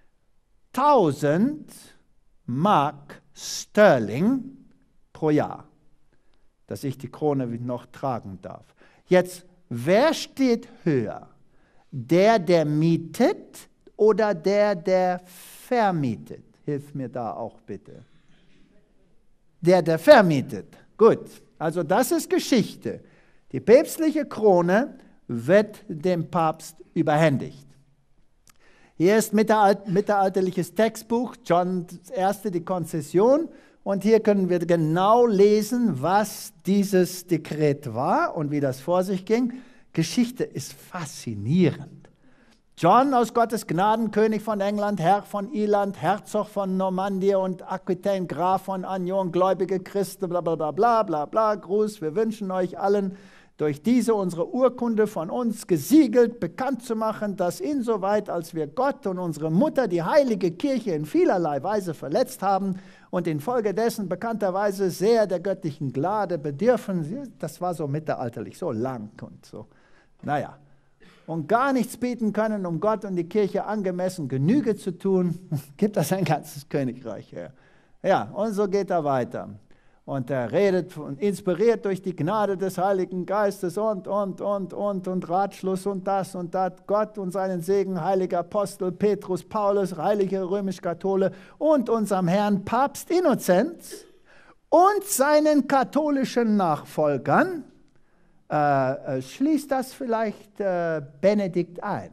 1000 Mark Sterling pro Jahr, dass ich die Krone noch tragen darf. Jetzt, wer steht höher? Der mietet oder der vermietet? Hilf mir da auch bitte. Der vermietet. Gut, also das ist Geschichte. Die päpstliche Krone wird dem Papst überhändigt. Hier ist mittelalterliches Textbuch, John I., die Konzession. Und hier können wir genau lesen, was dieses Dekret war und wie das vor sich ging. Geschichte ist faszinierend. John aus Gottes Gnaden, König von England, Herr von Irland, Herzog von Normandia und Aquitaine, Graf von Agnon, gläubige Christen, bla bla bla bla bla bla. Gruß, wir wünschen euch allen, durch diese unsere Urkunde von uns gesiegelt, bekannt zu machen, dass insoweit, als wir Gott und unsere Mutter, die heilige Kirche, in vielerlei Weise verletzt haben und infolgedessen bekannterweise sehr der göttlichen Gnade bedürfen, das war so mittelalterlich, so lang und so, naja, und gar nichts bieten können, um Gott und die Kirche angemessen Genüge zu tun, gibt das ein ganzes Königreich her. Ja, und so geht er weiter. Und er redet und inspiriert durch die Gnade des Heiligen Geistes und Ratschluss und das, Gott und seinen Segen, heiliger Apostel Petrus, Paulus, heilige römisch-Kathole und unserem Herrn Papst Innozenz und seinen katholischen Nachfolgern, schließt das vielleicht Benedikt ein?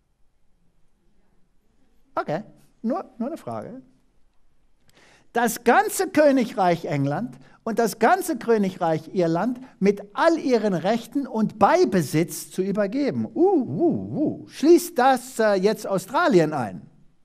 Okay, nur eine Frage. Das ganze Königreich England und das ganze Königreich Irland mit all ihren Rechten und Beibesitz zu übergeben. Schließt das jetzt Australien ein?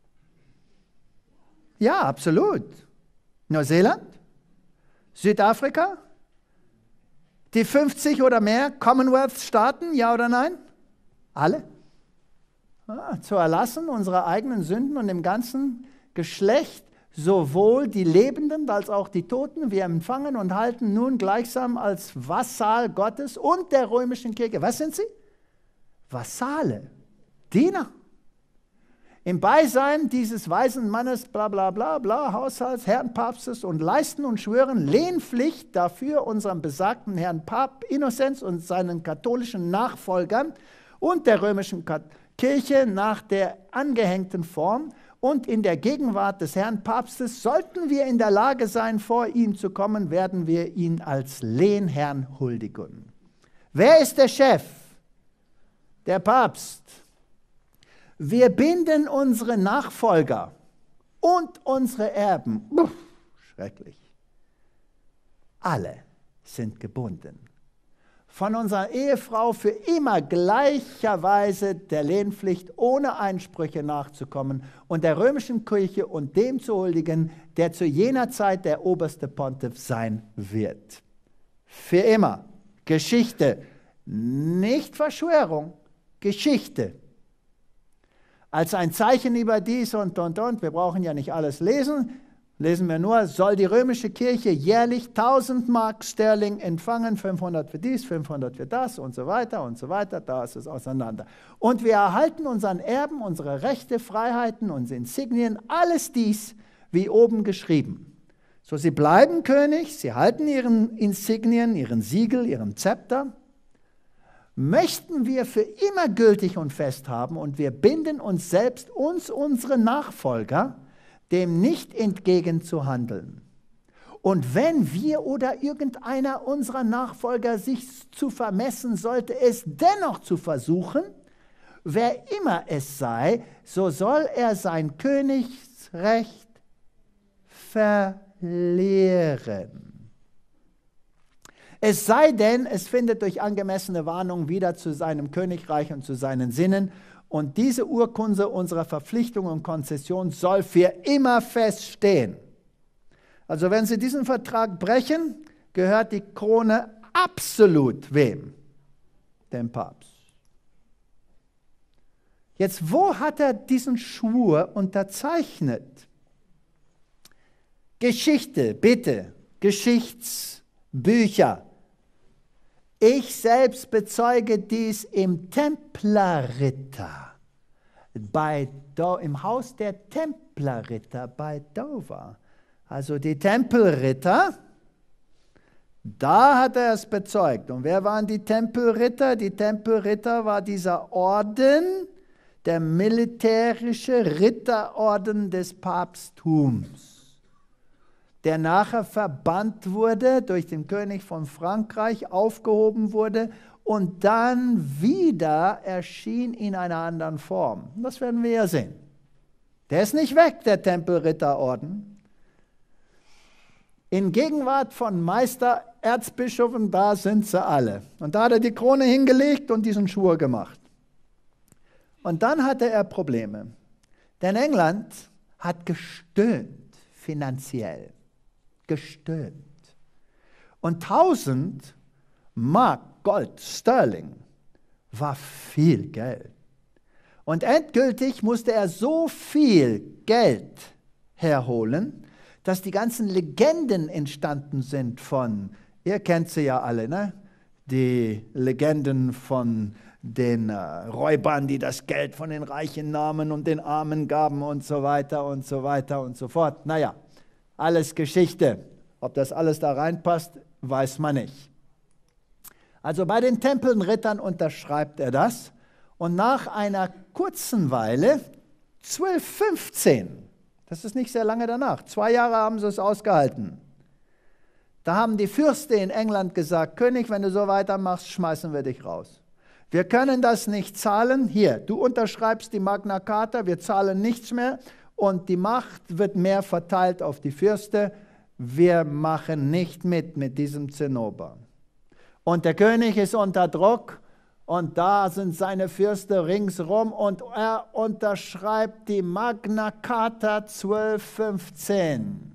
Ja, absolut. Neuseeland? Südafrika? Die 50 oder mehr Commonwealth-Staaten, ja oder nein? Alle? Zu erlassen unserer eigenen Sünden und dem ganzen Geschlecht, sowohl die Lebenden als auch die Toten, wir empfangen und halten nun gleichsam als Vassal Gottes und der römischen Kirche. Was sind sie? Vassale, Diener. Im Beisein dieses weisen Mannes, bla bla bla bla, Haushalts, Herrn Papstes und leisten und schwören Lehnpflicht dafür unserem besagten Herrn Papst Innozenz und seinen katholischen Nachfolgern und der römischen Kirche nach der angehängten Form. Und in der Gegenwart des Herrn Papstes, sollten wir in der Lage sein, vor ihm zu kommen, werden wir ihn als Lehnherrn huldigen. Wer ist der Chef? Der Papst. Wir binden unsere Nachfolger und unsere Erben. Schrecklich. Alle sind gebunden. von unserer Ehefrau für immer gleicherweise der Lehnpflicht ohne Einsprüche nachzukommen und der römischen Kirche und dem zu huldigen, der zu jener Zeit der oberste Pontiff sein wird. Für immer. Geschichte. Nicht Verschwörung. Geschichte. Als ein Zeichen über dies und. Wir brauchen ja nicht alles lesen. Lesen wir nur, soll die römische Kirche jährlich 1000 Mark Sterling empfangen, 500 für dies, 500 für das und so weiter, da ist es auseinander. Und wir erhalten unseren Erben, unsere Rechte, Freiheiten, unsere Insignien, alles dies, wie oben geschrieben. So, sie bleiben König, sie halten ihren Insignien, ihren Siegel, ihren Zepter, möchten wir für immer gültig und fest haben und wir binden uns selbst, unsere Nachfolger, dem nicht entgegenzuhandeln. Und wenn wir oder irgendeiner unserer Nachfolger sich zu vermessen sollte, es dennoch zu versuchen, wer immer es sei, so soll er sein Königsrecht verlieren. Es sei denn, es findet durch angemessene Warnung wieder zu seinem Königreich und zu seinen Sinnen. Und diese Urkunde unserer Verpflichtung und Konzession soll für immer feststehen. Also wenn Sie diesen Vertrag brechen, gehört die Krone absolut wem? Dem Papst. Jetzt, wo hat er diesen Schwur unterzeichnet? Geschichte, bitte, Geschichtsbücher. Ich selbst bezeuge dies im Templerritter, im Haus der Templerritter bei Dover. Also die Tempelritter, da hat er es bezeugt. Und wer waren die Tempelritter? Die Tempelritter war dieser Orden, der militärische Ritterorden des Papsttums, der nachher verbannt wurde, durch den König von Frankreich aufgehoben wurde und dann wieder erschien in einer anderen Form. Das werden wir ja sehen. Der ist nicht weg, der Tempelritterorden. In Gegenwart von Meistererzbischöfen, da sind sie alle. Und da hat er die Krone hingelegt und diesen Schwur gemacht. Und dann hatte er Probleme. Denn England hat gestöhnt finanziell. Gestöhnt. Und 1000 Mark Gold Sterling war viel Geld. Und endgültig musste er so viel Geld herholen, dass die ganzen Legenden entstanden sind von, ihr kennt sie ja alle, ne? Die Legenden von den Räubern, die das Geld von den Reichen nahmen und den Armen gaben und so weiter und so weiter und so fort. Naja, alles Geschichte. Ob das alles da reinpasst, weiß man nicht. Also bei den Tempelrittern unterschreibt er das und nach einer kurzen Weile, 1215, das ist nicht sehr lange danach, 2 Jahre haben sie es ausgehalten, da haben die Fürsten in England gesagt, König, wenn du so weitermachst, schmeißen wir dich raus. Wir können das nicht zahlen, hier, du unterschreibst die Magna Carta, wir zahlen nichts mehr und die Macht wird mehr verteilt auf die Fürsten, wir machen nicht mit diesem Zinnober. Und der König ist unter Druck und da sind seine Fürsten ringsrum und er unterschreibt die Magna Carta 1215.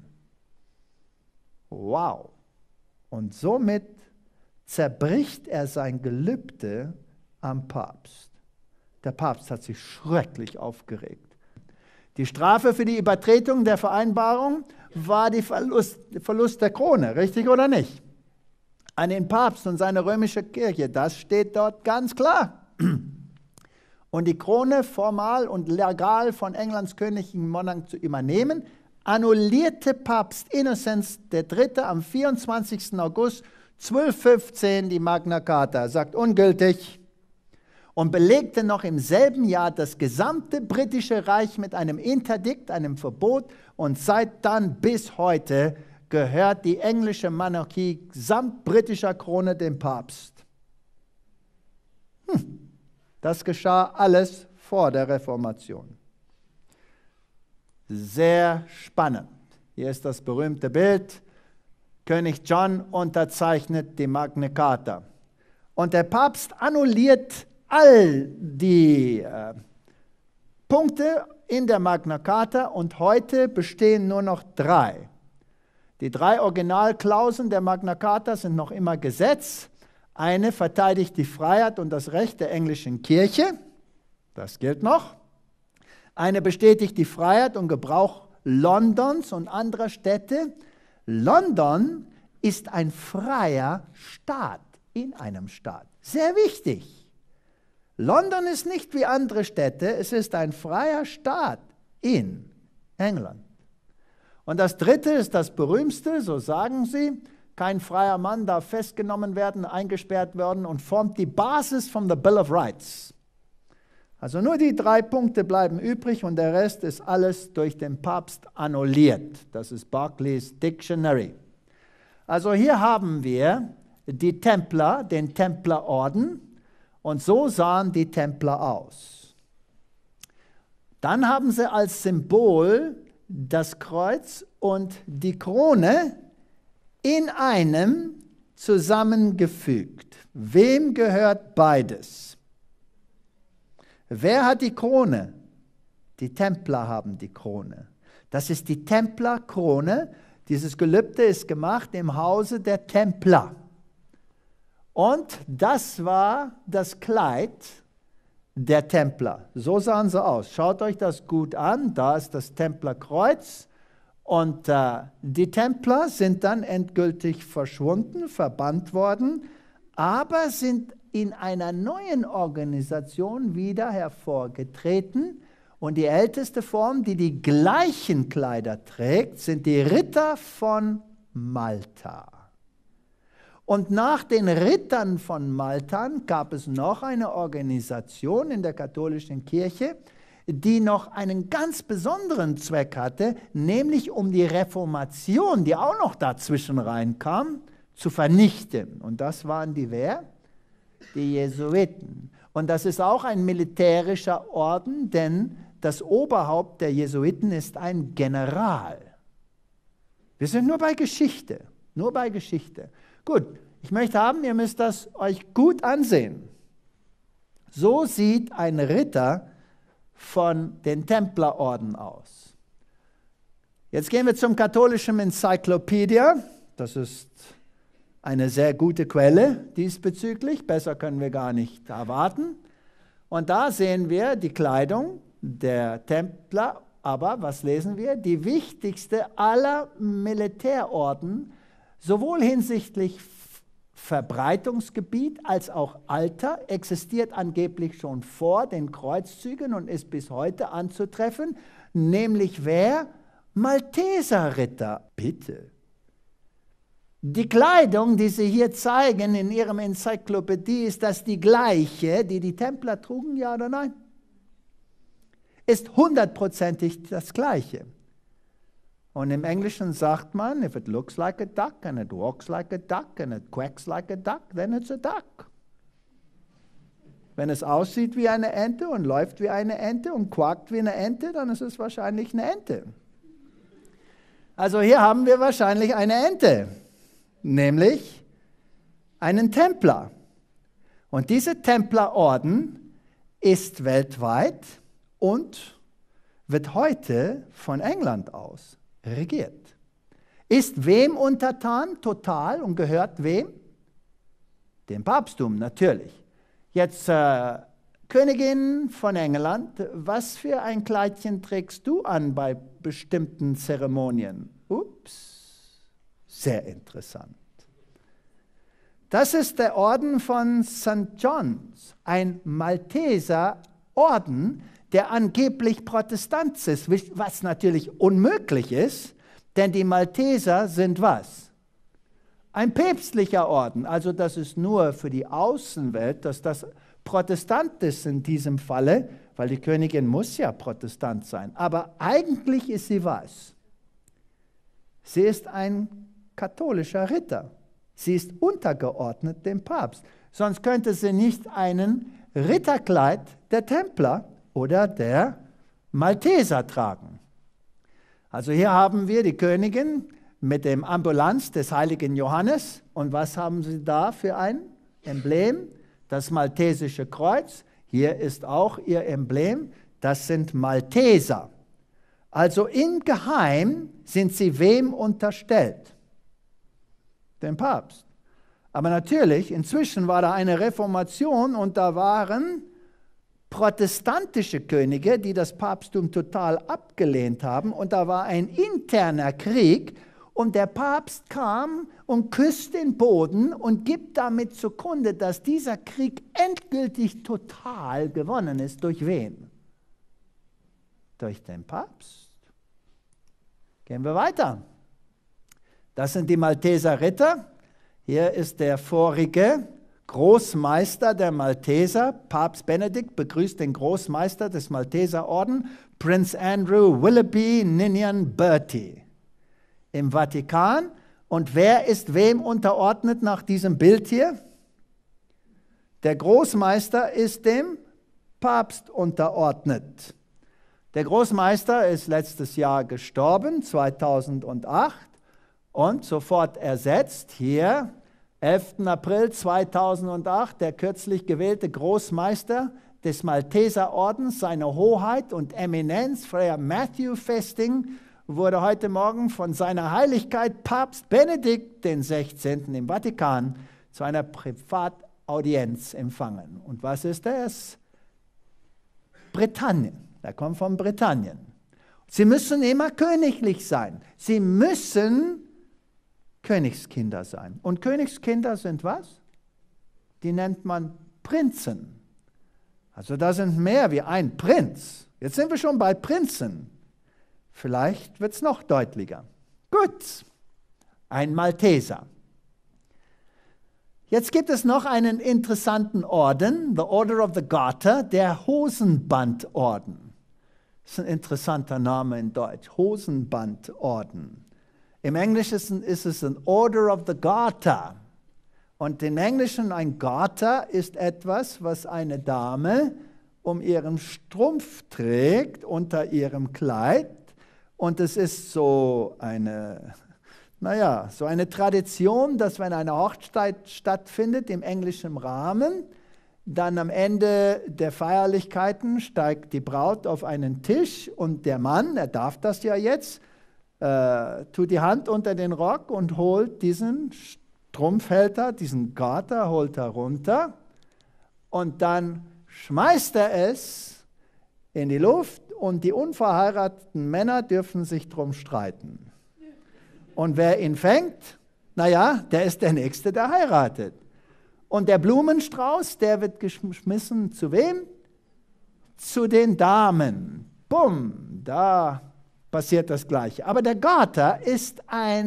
Wow! Und somit zerbricht er sein Gelübde am Papst. Der Papst hat sich schrecklich aufgeregt. Die Strafe für die Übertretung der Vereinbarung war der Verlust der Krone, richtig oder nicht? An den Papst und seine römische Kirche, das steht dort ganz klar. Und die Krone formal und legal von Englands königlichen Monarch zu übernehmen, annullierte Papst Innozenz III. Am 24. August 1215 die Magna Carta, sagt ungültig, und belegte noch im selben Jahr das gesamte britische Reich mit einem Interdikt, einem Verbot, und seit dann bis heute gehört die englische Monarchie samt britischer Krone dem Papst. Das geschah alles vor der Reformation. Sehr spannend. Hier ist das berühmte Bild. König John unterzeichnet die Magna Carta. Und der Papst annulliert all die Punkte in der Magna Carta und heute bestehen nur noch 3. Die 3 Originalklauseln der Magna Carta sind noch immer Gesetz. Eine verteidigt die Freiheit und das Recht der englischen Kirche. Das gilt noch. Eine bestätigt die Freiheit und Gebrauch Londons und anderer Städte. London ist ein freier Staat in einem Staat. Sehr wichtig. London ist nicht wie andere Städte, es ist ein freier Staat in England. Und das Dritte ist das berühmteste, so sagen sie, kein freier Mann darf festgenommen werden, eingesperrt werden und formt die Basis von the Bill of Rights. Also nur die 3 Punkte bleiben übrig und der Rest ist alles durch den Papst annulliert. Das ist Barclays Dictionary. Also hier haben wir die Templer, den Templerorden, und so sahen die Templer aus. Dann haben sie als Symbol das Kreuz und die Krone in einem zusammengefügt. Wem gehört beides? Wer hat die Krone? Die Templer haben die Krone. Das ist die Templerkrone. Dieses Gelübde ist gemacht im Hause der Templer. Und das war das Kleid der Templer. So sahen sie aus. Schaut euch das gut an. Da ist das Templerkreuz. Und die Templer sind dann endgültig verschwunden, verbannt worden, aber sind in einer neuen Organisation wieder hervorgetreten. Und die älteste Form, die die gleichen Kleider trägt, sind die Ritter von Malta. Und nach den Rittern von Malta gab es noch eine Organisation in der katholischen Kirche, die noch einen ganz besonderen Zweck hatte, nämlich um die Reformation, die auch noch dazwischen reinkam, zu vernichten. Und das waren die wer? Die Jesuiten. Und das ist auch ein militärischer Orden, denn das Oberhaupt der Jesuiten ist ein General. Wir sind nur bei Geschichte, nur bei Geschichte. Gut, ich möchte haben, ihr müsst das euch gut ansehen. So sieht ein Ritter von den Templerorden aus. Jetzt gehen wir zum katholischen Enzyklopädie. Das ist eine sehr gute Quelle diesbezüglich. Besser können wir gar nicht erwarten. Und da sehen wir die Kleidung der Templer. Aber was lesen wir? Die wichtigste aller Militärorden, sowohl hinsichtlich Verbreitungsgebiet als auch Alter, existiert angeblich schon vor den Kreuzzügen und ist bis heute anzutreffen, nämlich wer? Malteserritter. Bitte. Die Kleidung, die sie hier zeigen in ihrem Enzyklopädie, ist das die gleiche, die die Templer trugen, ja oder nein? Ist 100%ig das Gleiche. Und im Englischen sagt man, if it looks like a duck and it walks like a duck and it quacks like a duck, then it's a duck. Wenn es aussieht wie eine Ente und läuft wie eine Ente und quakt wie eine Ente, dann ist es wahrscheinlich eine Ente. Also hier haben wir wahrscheinlich eine Ente, nämlich einen Templer. Und diese Templerorden ist weltweit und wird heute von England aus regiert. Ist wem untertan? Total. Und gehört wem? Dem Papsttum, natürlich. Jetzt, Königin von England, was für ein Kleidchen trägst du an bei bestimmten Zeremonien? Ups, sehr interessant. Das ist der Orden von St. John's, ein Malteserorden, der angeblich Protestant ist, was natürlich unmöglich ist, denn die Malteser sind was? Ein päpstlicher Orden. Also das ist nur für die Außenwelt, dass das Protestant ist in diesem Falle, weil die Königin muss ja Protestant sein. Aber eigentlich ist sie was? Sie ist ein katholischer Ritter. Sie ist untergeordnet dem Papst. Sonst könnte sie nicht einen Ritterkleid der Templer oder der Malteser tragen. Also hier haben wir die Königin mit dem Ambulanz des heiligen Johannes. Und was haben sie da für ein Emblem, das Maltesische Kreuz. Hier ist auch ihr Emblem, das sind Malteser. Also insgeheim sind sie wem unterstellt? Dem Papst. Aber natürlich, inzwischen war da eine Reformation und da waren protestantische Könige, die das Papsttum total abgelehnt haben und da war ein interner Krieg und der Papst kam und küsst den Boden und gibt damit zugrunde, dass dieser Krieg endgültig total gewonnen ist. Durch wen? Durch den Papst. Gehen wir weiter. Das sind die Malteser Ritter. Hier ist der vorige Großmeister der Malteser. Papst Benedikt begrüßt den Großmeister des Malteserorden, Prince Andrew Willoughby Ninian Bertie im Vatikan. Und wer ist wem unterordnet nach diesem Bild hier? Der Großmeister ist dem Papst unterordnet. Der Großmeister ist letztes Jahr gestorben, 2008, und sofort ersetzt hier, 11. April 2008, der kürzlich gewählte Großmeister des Malteserordens, seine Hoheit und Eminenz, Freier Matthew Festing, wurde heute Morgen von seiner Heiligkeit Papst Benedikt XVI. Im Vatikan zu einer Privataudienz empfangen. Und was ist das? Britannien. Er kommt von Britannien. Sie müssen immer königlich sein. Sie müssen Königskinder sein. Und Königskinder sind was? Die nennt man Prinzen. Also da sind mehr wie ein Prinz. Jetzt sind wir schon bei Prinzen. Vielleicht wird es noch deutlicher. Gut, ein Malteser. Jetzt gibt es noch einen interessanten Orden, the Order of the Garter, der Hosenbandorden. Das ist ein interessanter Name in Deutsch, Hosenbandorden. Im Englischen ist es ein Order of the Garter. Und im Englischen ein Garter ist etwas, was eine Dame um ihren Strumpf trägt, unter ihrem Kleid. Und es ist so eine, so eine Tradition, dass wenn eine Hochzeit stattfindet im englischen Rahmen, dann am Ende der Feierlichkeiten steigt die Braut auf einen Tisch und der Mann, er darf das ja jetzt, tut die Hand unter den Rock und holt diesen Strumpfhalter, diesen Garter, holt er runter und dann schmeißt er es in die Luft und die unverheirateten Männer dürfen sich drum streiten. Und wer ihn fängt, der ist der Nächste, der heiratet. Und der Blumenstrauß, der wird geschmissen zu wem? Zu den Damen. Bumm, da passiert das Gleiche. Aber der Garter ist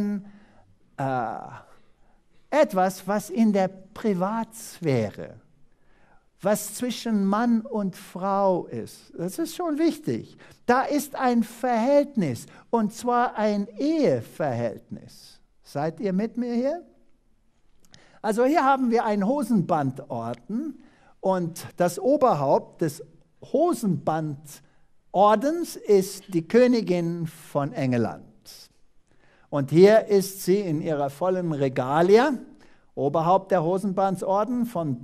etwas, was in der Privatsphäre, was zwischen Mann und Frau ist. Das ist schon wichtig. Da ist ein Verhältnis, und zwar ein Eheverhältnis. Seid ihr mit mir hier? Also hier haben wir einen Hosenbandorden und das Oberhaupt des Hosenbandordens ist die Königin von England. Und hier ist sie in ihrer vollen Regalie, Oberhaupt der Hosenbandsorden von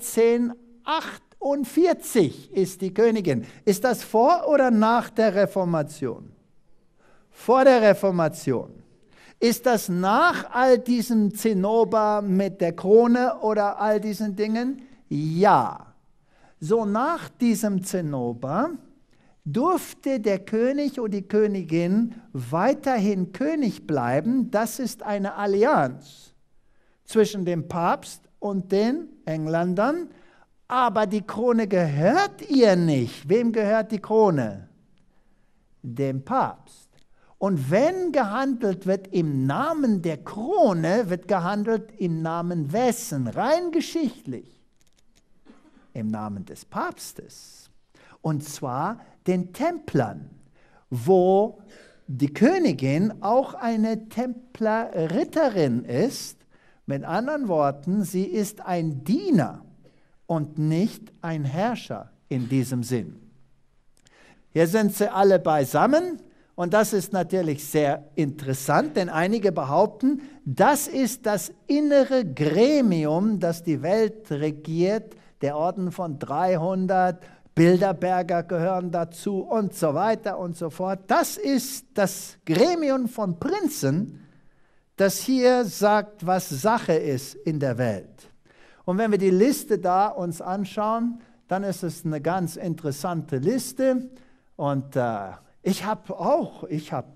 1348 ist die Königin. Ist das vor oder nach der Reformation? Vor der Reformation. Ist das nach all diesem Zinnober mit der Krone oder all diesen Dingen? Ja. So nach diesem Zinnober durfte der König oder die Königin weiterhin König bleiben. Das ist eine Allianz zwischen dem Papst und den Engländern. Aber die Krone gehört ihr nicht. Wem gehört die Krone? Dem Papst. Und wenn gehandelt wird im Namen der Krone, wird gehandelt im Namen wessen? Rein geschichtlich. Im Namen des Papstes. Und zwar den Templern, wo die Königin auch eine Templerritterin ist. Mit anderen Worten, sie ist ein Diener und nicht ein Herrscher in diesem Sinn. Hier sind sie alle beisammen Und das ist natürlich sehr interessant, denn einige behaupten, das ist das innere Gremium, das die Welt regiert, der Orden von 300, Bilderberger gehören dazu und so weiter und so fort. Das ist das Gremium von Prinzen, das hier sagt, was Sache ist in der Welt. Und wenn wir die Liste da uns anschauen, dann ist es eine ganz interessante Liste. Und ich habe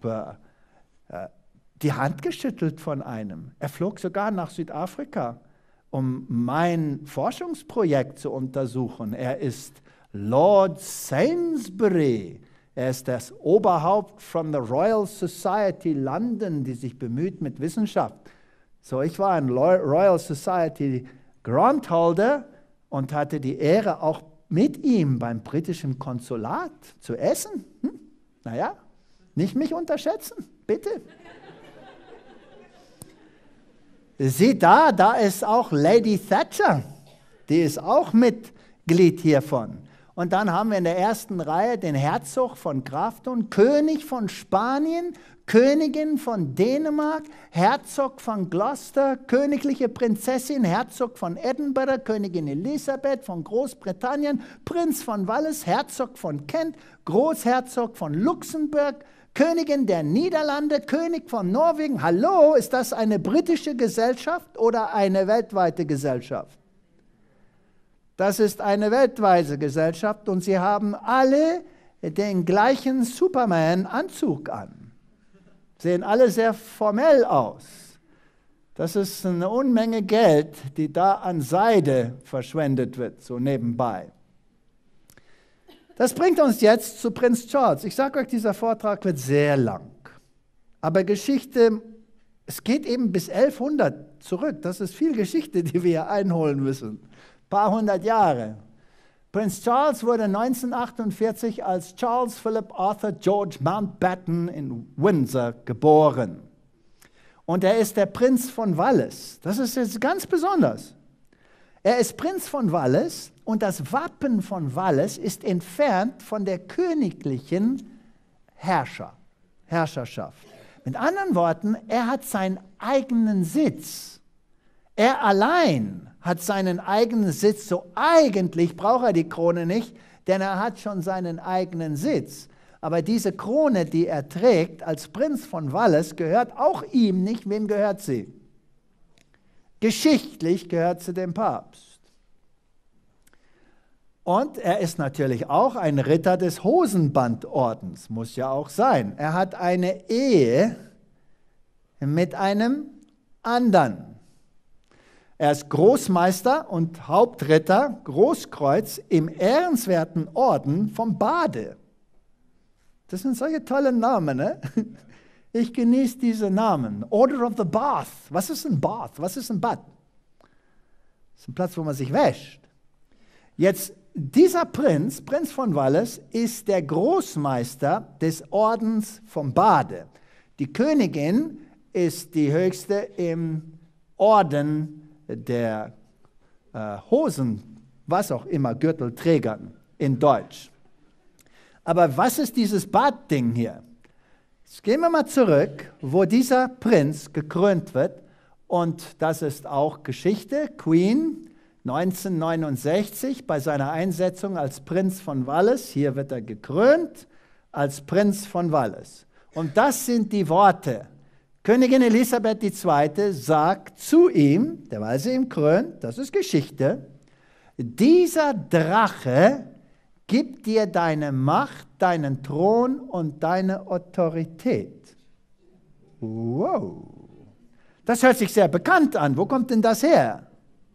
die Hand geschüttelt von einem. Er flog sogar nach Südafrika, um mein Forschungsprojekt zu untersuchen. Er ist Lord Sainsbury. Er ist das Oberhaupt von der Royal Society London, die sich bemüht mit Wissenschaft. So, ich war ein Royal Society Grant Holder und hatte die Ehre, auch mit ihm beim britischen Konsulat zu essen. Naja, nicht mich unterschätzen, bitte. Sieh da ist auch Lady Thatcher. Die ist auch Mitglied hiervon. Und dann haben wir in der ersten Reihe den Herzog von Grafton, König von Spanien, Königin von Dänemark, Herzog von Gloucester, königliche Prinzessin, Herzog von Edinburgh, Königin Elisabeth von Großbritannien, Prinz von Wales, Herzog von Kent, Großherzog von Luxemburg, Königin der Niederlande, König von Norwegen. Hallo, ist das eine britische Gesellschaft oder eine weltweite Gesellschaft? Das ist eine weltweite Gesellschaft und sie haben alle den gleichen Superman-Anzug an. Sehen alle sehr formell aus. Das ist eine Unmenge Geld, die da an Seide verschwendet wird, so nebenbei. Das bringt uns jetzt zu Prinz Charles. Ich sage euch, dieser Vortrag wird sehr lang. Aber Geschichte, es geht eben bis 1100 zurück. Das ist viel Geschichte, die wir hier einholen müssen. Paar hundert Jahre. Prinz Charles wurde 1948 als Charles Philip Arthur George Mountbatten in Windsor geboren. Und er ist der Prinz von Wales. Das ist jetzt ganz besonders. Er ist Prinz von Wales und das Wappen von Wales ist entfernt von der königlichen Herrschaft. Mit anderen Worten, er hat seinen eigenen Sitz. Er allein hat seinen eigenen Sitz, so eigentlich braucht er die Krone nicht, denn er hat schon seinen eigenen Sitz. Aber diese Krone, die er trägt als Prinz von Wales, gehört auch ihm nicht. Wem gehört sie? Geschichtlich gehört sie dem Papst. Und er ist natürlich auch ein Ritter des Hosenbandordens, muss ja auch sein. Er hat eine Ehe mit einem anderen. Er ist Großmeister und Hauptritter, Großkreuz im ehrenswerten Orden vom Bade. Das sind solche tolle Namen, ne? Ich genieße diese Namen. Order of the Bath. Was ist ein Bath? Was ist ein Bad? Das ist ein Platz, wo man sich wäscht. Jetzt, dieser Prinz von Wales, ist der Großmeister des Ordens vom Bade. Die Königin ist die höchste im Orden der Hosen, was auch immer, Gürtelträgern in Deutsch. Aber was ist dieses Badding hier? Jetzt gehen wir mal zurück, wo dieser Prinz gekrönt wird. Und das ist auch Geschichte. Queen 1969 bei seiner Einsetzung als Prinz von Wales. Hier wird er gekrönt als Prinz von Wales. Und das sind die Worte. Königin Elisabeth II. Sagt zu ihm, derweil sie ihm krönt, das ist Geschichte, dieser Drache gibt dir deine Macht, deinen Thron und deine Autorität. Wow, das hört sich sehr bekannt an. Wo kommt denn das her?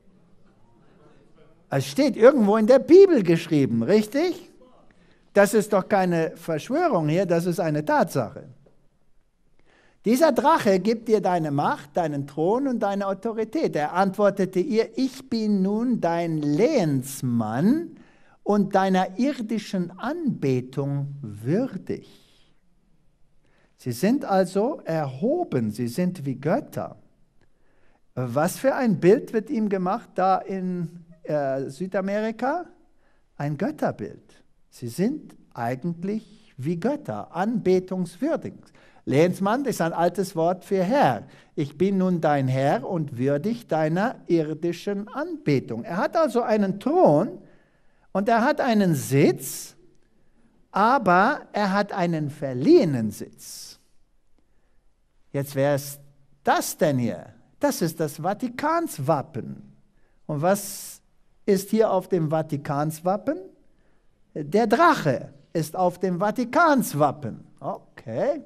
Es steht irgendwo in der Bibel geschrieben, richtig? Das ist doch keine Verschwörung hier, das ist eine Tatsache. Dieser Drache gibt dir deine Macht, deinen Thron und deine Autorität. Er antwortete ihr, ich bin nun dein Lehensmann und deiner irdischen Anbetung würdig. Sie sind also erhoben, sie sind wie Götter. Was für ein Bild wird ihm gemacht da in Südamerika? Ein Götterbild. Sie sind eigentlich wie Götter, anbetungswürdig. Lehnsmann ist ein altes Wort für Herr. Ich bin nun dein Herr und würdig deiner irdischen Anbetung. Er hat also einen Thron und er hat einen Sitz, aber er hat einen verliehenen Sitz. Jetzt, wer ist das denn hier? Das ist das Vatikanswappen. Und was ist hier auf dem Vatikanswappen? Der Drache ist auf dem Vatikanswappen. Okay.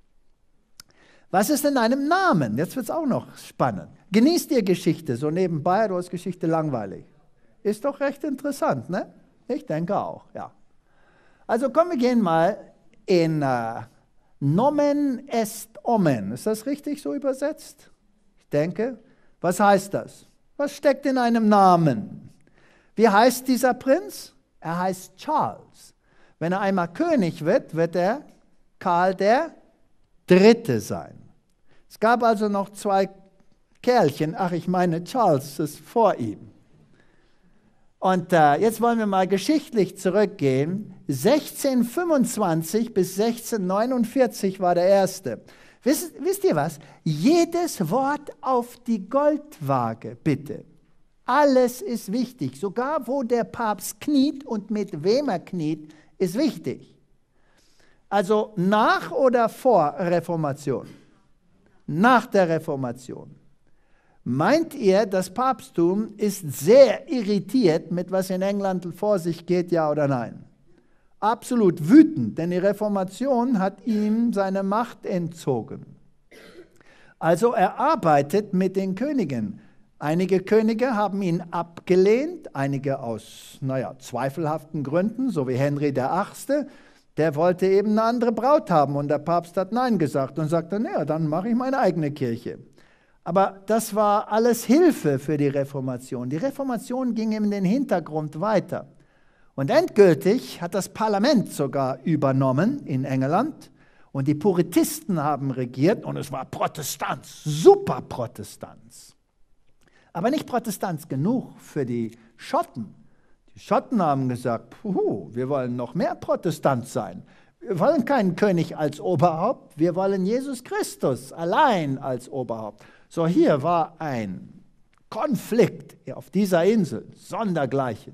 Was ist in einem Namen? Jetzt wird es auch noch spannend. Genießt ihr Geschichte so nebenbei, oder ist Geschichte langweilig? Ist doch recht interessant, ne? Ich denke auch, ja. Also komm, wir gehen mal in Nomen est Omen. Ist das richtig so übersetzt? Ich denke. Was heißt das? Was steckt in einem Namen? Wie heißt dieser Prinz? Er heißt Charles. Wenn er einmal König wird, wird er Karl der Dritte sein. Es gab also noch zwei Kerlchen, ach, ich meine, Charles ist vor ihm. Und jetzt wollen wir mal geschichtlich zurückgehen. 1625 bis 1649 war der erste. Wisst ihr was? Jedes Wort auf die Goldwaage, bitte. Alles ist wichtig. Sogar wo der Papst kniet und mit wem er kniet, ist wichtig. Also nach oder vor Reformation? Nach der Reformation. Meint ihr, das Papsttum ist sehr irritiert mit was in England vor sich geht, ja oder nein? Absolut wütend, denn die Reformation hat ihm seine Macht entzogen. Also er arbeitet mit den Königen. Einige Könige haben ihn abgelehnt, einige aus, zweifelhaften Gründen, so wie Henry VIII., der wollte eben eine andere Braut haben und der Papst hat Nein gesagt und sagte, naja, dann mache ich meine eigene Kirche. Aber das war alles Hilfe für die Reformation. Die Reformation ging in den Hintergrund weiter. Und endgültig hat das Parlament sogar übernommen in England und die Puritisten haben regiert und es war Protestanz, super Protestanz. Aber nicht Protestanz genug für die Schotten. Die Schotten haben gesagt, wir wollen noch mehr Protestant sein. Wir wollen keinen König als Oberhaupt, wir wollen Jesus Christus allein als Oberhaupt. So, hier war ein Konflikt auf dieser Insel, sondergleichen.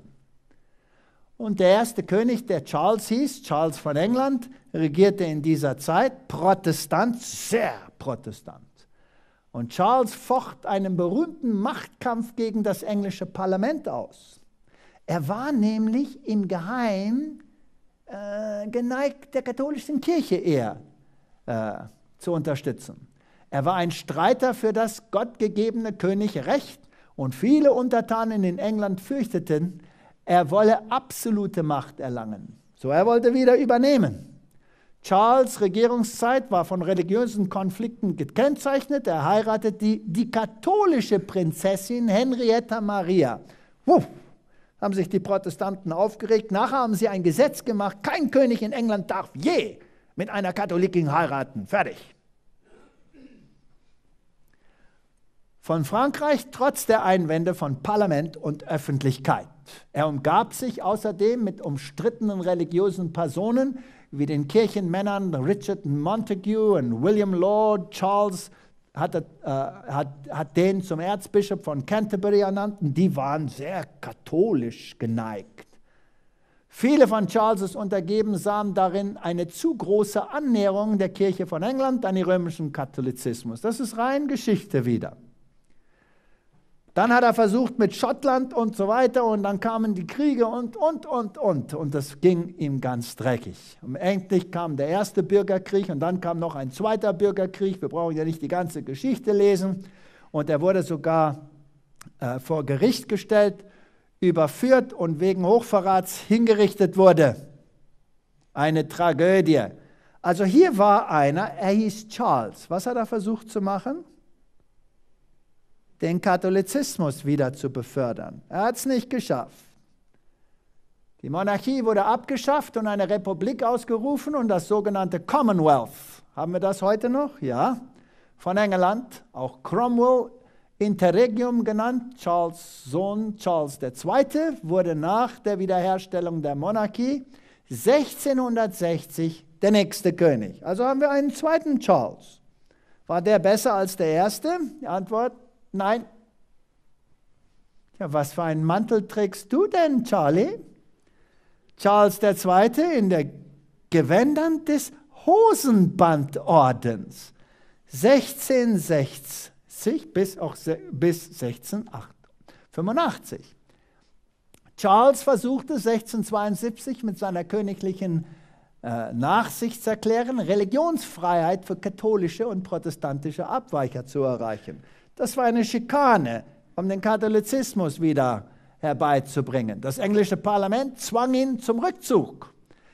Und der erste König, der Charles hieß, Charles von England, regierte in dieser Zeit Protestant, sehr Protestant. Und Charles focht einen berühmten Machtkampf gegen das englische Parlament aus. Er war nämlich im Geheim geneigt, der katholischen Kirche eher zu unterstützen. Er war ein Streiter für das gottgegebene Königrecht und viele Untertanen in England fürchteten, er wolle absolute Macht erlangen. So, er wollte wieder übernehmen. Charles' Regierungszeit war von religiösen Konflikten gekennzeichnet. Er heiratete die katholische Prinzessin Henrietta Maria. Haben sich die Protestanten aufgeregt. Nachher haben sie ein Gesetz gemacht, kein König in England darf je mit einer Katholikin heiraten. Fertig. Von Frankreich trotz der Einwände von Parlament und Öffentlichkeit. Er umgab sich außerdem mit umstrittenen religiösen Personen wie den Kirchenmännern Richard Montague und William Laud. Charles hat den zum Erzbischof von Canterbury ernannt und die waren sehr katholisch geneigt. Viele von Charles' Untergebenen sahen darin eine zu große Annäherung der Kirche von England an den römischen Katholizismus. Das ist rein Geschichte wieder. Dann hat er versucht mit Schottland und so weiter und dann kamen die Kriege und das ging ihm ganz dreckig. Und endlich kam der erste Bürgerkrieg und dann kam noch ein zweiter Bürgerkrieg. Wir brauchen ja nicht die ganze Geschichte lesen. Und er wurde sogar vor Gericht gestellt, überführt und wegen Hochverrats hingerichtet wurde. Eine Tragödie. Also hier war einer, er hieß Charles. Was hat er versucht zu machen? Den Katholizismus wieder zu befördern. Er hat es nicht geschafft. Die Monarchie wurde abgeschafft und eine Republik ausgerufen und das sogenannte Commonwealth. Haben wir das heute noch? Ja. Von England, auch Cromwell, Interregnum genannt, Charles' Sohn Charles II. Wurde nach der Wiederherstellung der Monarchie 1660 der nächste König. Also haben wir einen zweiten Charles. War der besser als der erste? Die Antwort, nein. Ja, was für einen Mantel trägst du denn, Charlie? Charles II. In der Gewändern des Hosenbandordens. 1660 bis 1685. Charles versuchte 1672 mit seiner königlichen Nachsichtserklärung Religionsfreiheit für katholische und protestantische Abweicher zu erreichen. Das war eine Schikane, um den Katholizismus wieder herbeizubringen. Das englische Parlament zwang ihn zum Rückzug.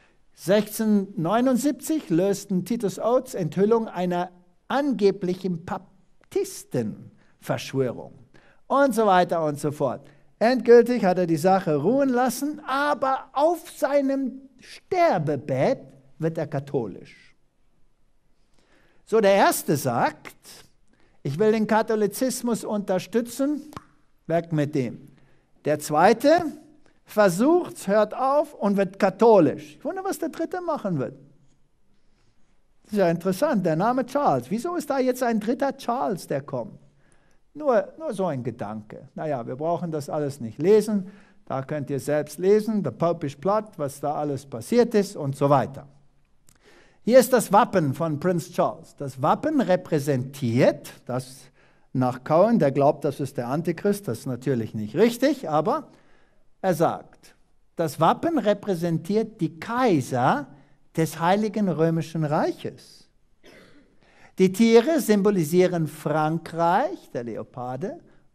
1679 lösten Titus Oates Enthüllung einer angeblichen Baptistenverschwörung und so weiter und so fort. Endgültig hat er die Sache ruhen lassen, aber auf seinem Sterbebett wird er katholisch. So, der Erste sagt, ich will den Katholizismus unterstützen, weg mit dem. Der Zweite versucht, hört auf und wird katholisch. Ich wundere, was der Dritte machen wird. Das ist ja interessant, der Name Charles. Wieso ist da jetzt ein dritter Charles, der kommt? Nur so ein Gedanke. Naja, wir brauchen das alles nicht lesen. Da könnt ihr selbst lesen, der Popish Plot, was da alles passiert ist und so weiter. Hier ist das Wappen von Prinz Charles. Das Wappen repräsentiert, das nach Cohen, der glaubt, das ist der Antichrist, das ist natürlich nicht richtig, aber er sagt, das Wappen repräsentiert die Kaiser des Heiligen Römischen Reiches. Die Tiere symbolisieren Frankreich, der Leoparde.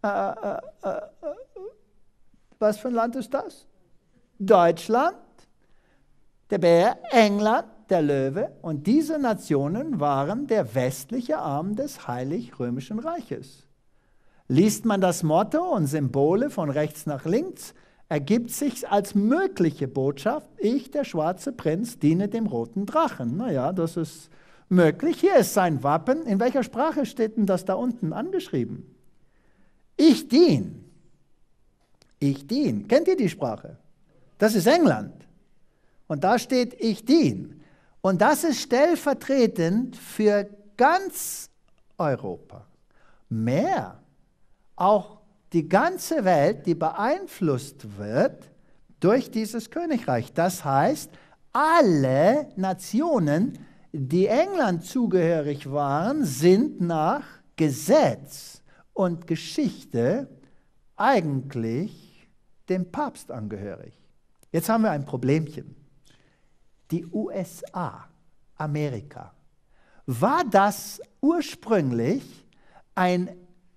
Was für ein Land ist das? Deutschland, der Bär, England, der Löwe. Und diese Nationen waren der westliche Arm des Heilig-Römischen Reiches. Liest man das Motto und Symbole von rechts nach links, ergibt sich als mögliche Botschaft, ich, der schwarze Prinz, diene dem roten Drachen. Naja, das ist möglich. Hier ist sein Wappen. In welcher Sprache steht denn das da unten angeschrieben? Ich dien. Ich dien. Kennt ihr die Sprache? Das ist England. Und da steht ich dien. Und das ist stellvertretend für ganz Europa. Mehr. Auch die ganze Welt, die beeinflusst wird durch dieses Königreich. Das heißt, alle Nationen, die England zugehörig waren, sind nach Gesetz und Geschichte eigentlich dem Papst angehörig. Jetzt haben wir ein Problemchen. Die USA, Amerika, war das ursprünglich ein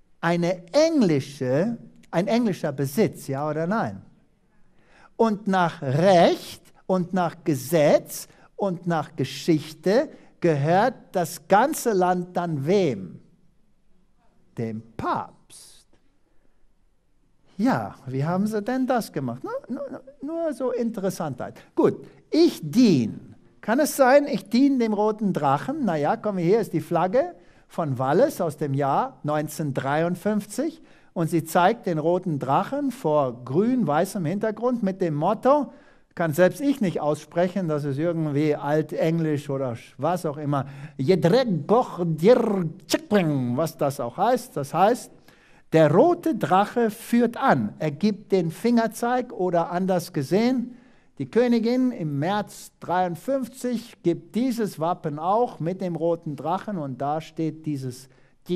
englischer Besitz, ja oder nein? Und nach Recht und nach Gesetz und nach Geschichte gehört das ganze Land dann wem? Dem Papst. Ja, wie haben sie denn das gemacht? Nur so Interessantheit. Gut, ich diene. Kann es sein, ich diene dem roten Drachen? Naja, komm hier ist die Flagge von Wallis aus dem Jahr 1953 und sie zeigt den roten Drachen vor grün-weißem Hintergrund mit dem Motto, kann selbst ich nicht aussprechen, das ist irgendwie altenglisch oder was auch immer, was das auch heißt. Das heißt, der rote Drache führt an, er gibt den Fingerzeig oder anders gesehen, die Königin im März 1953 gibt dieses Wappen auch mit dem roten Drachen und da steht dieses,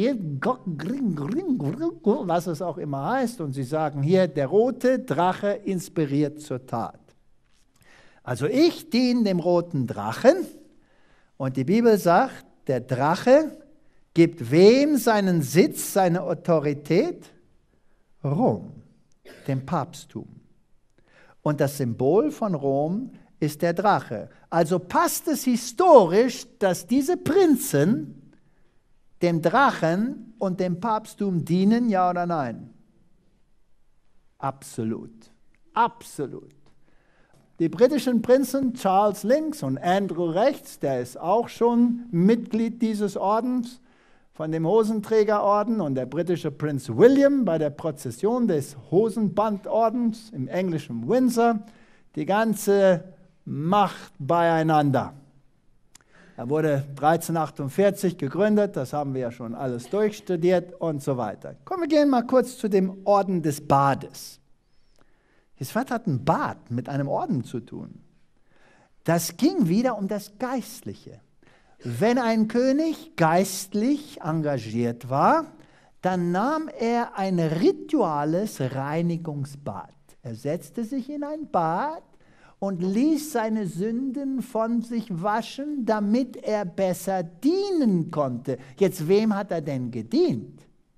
was es auch immer heißt. Und sie sagen hier, der rote Drache inspiriert zur Tat. Also ich diene dem roten Drachen und die Bibel sagt, der Drache gibt wem seinen Sitz, seine Autorität? Rom, dem Papsttum. Und das Symbol von Rom ist der Drache. Also passt es historisch, dass diese Prinzen dem Drachen und dem Papsttum dienen, ja oder nein? Absolut. Absolut. Die britischen Prinzen Charles links und Andrew rechts, der ist auch schon Mitglied dieses Ordens, von dem Hosenträgerorden, und der britische Prinz William bei der Prozession des Hosenbandordens im englischen Windsor, die ganze Macht beieinander. Er wurde 1348 gegründet, das haben wir ja schon alles durchstudiert und so weiter. Kommen wir gehen mal kurz zu dem Orden des Bades. Jetzt, was hat ein Bad mit einem Orden zu tun? Das ging wieder um das Geistliche. Wenn ein König geistlich engagiert war, dann nahm er ein rituales Reinigungsbad. Er setzte sich in ein Bad und ließ seine Sünden von sich waschen, damit er besser dienen konnte. Jetzt, wem hat er denn gedient?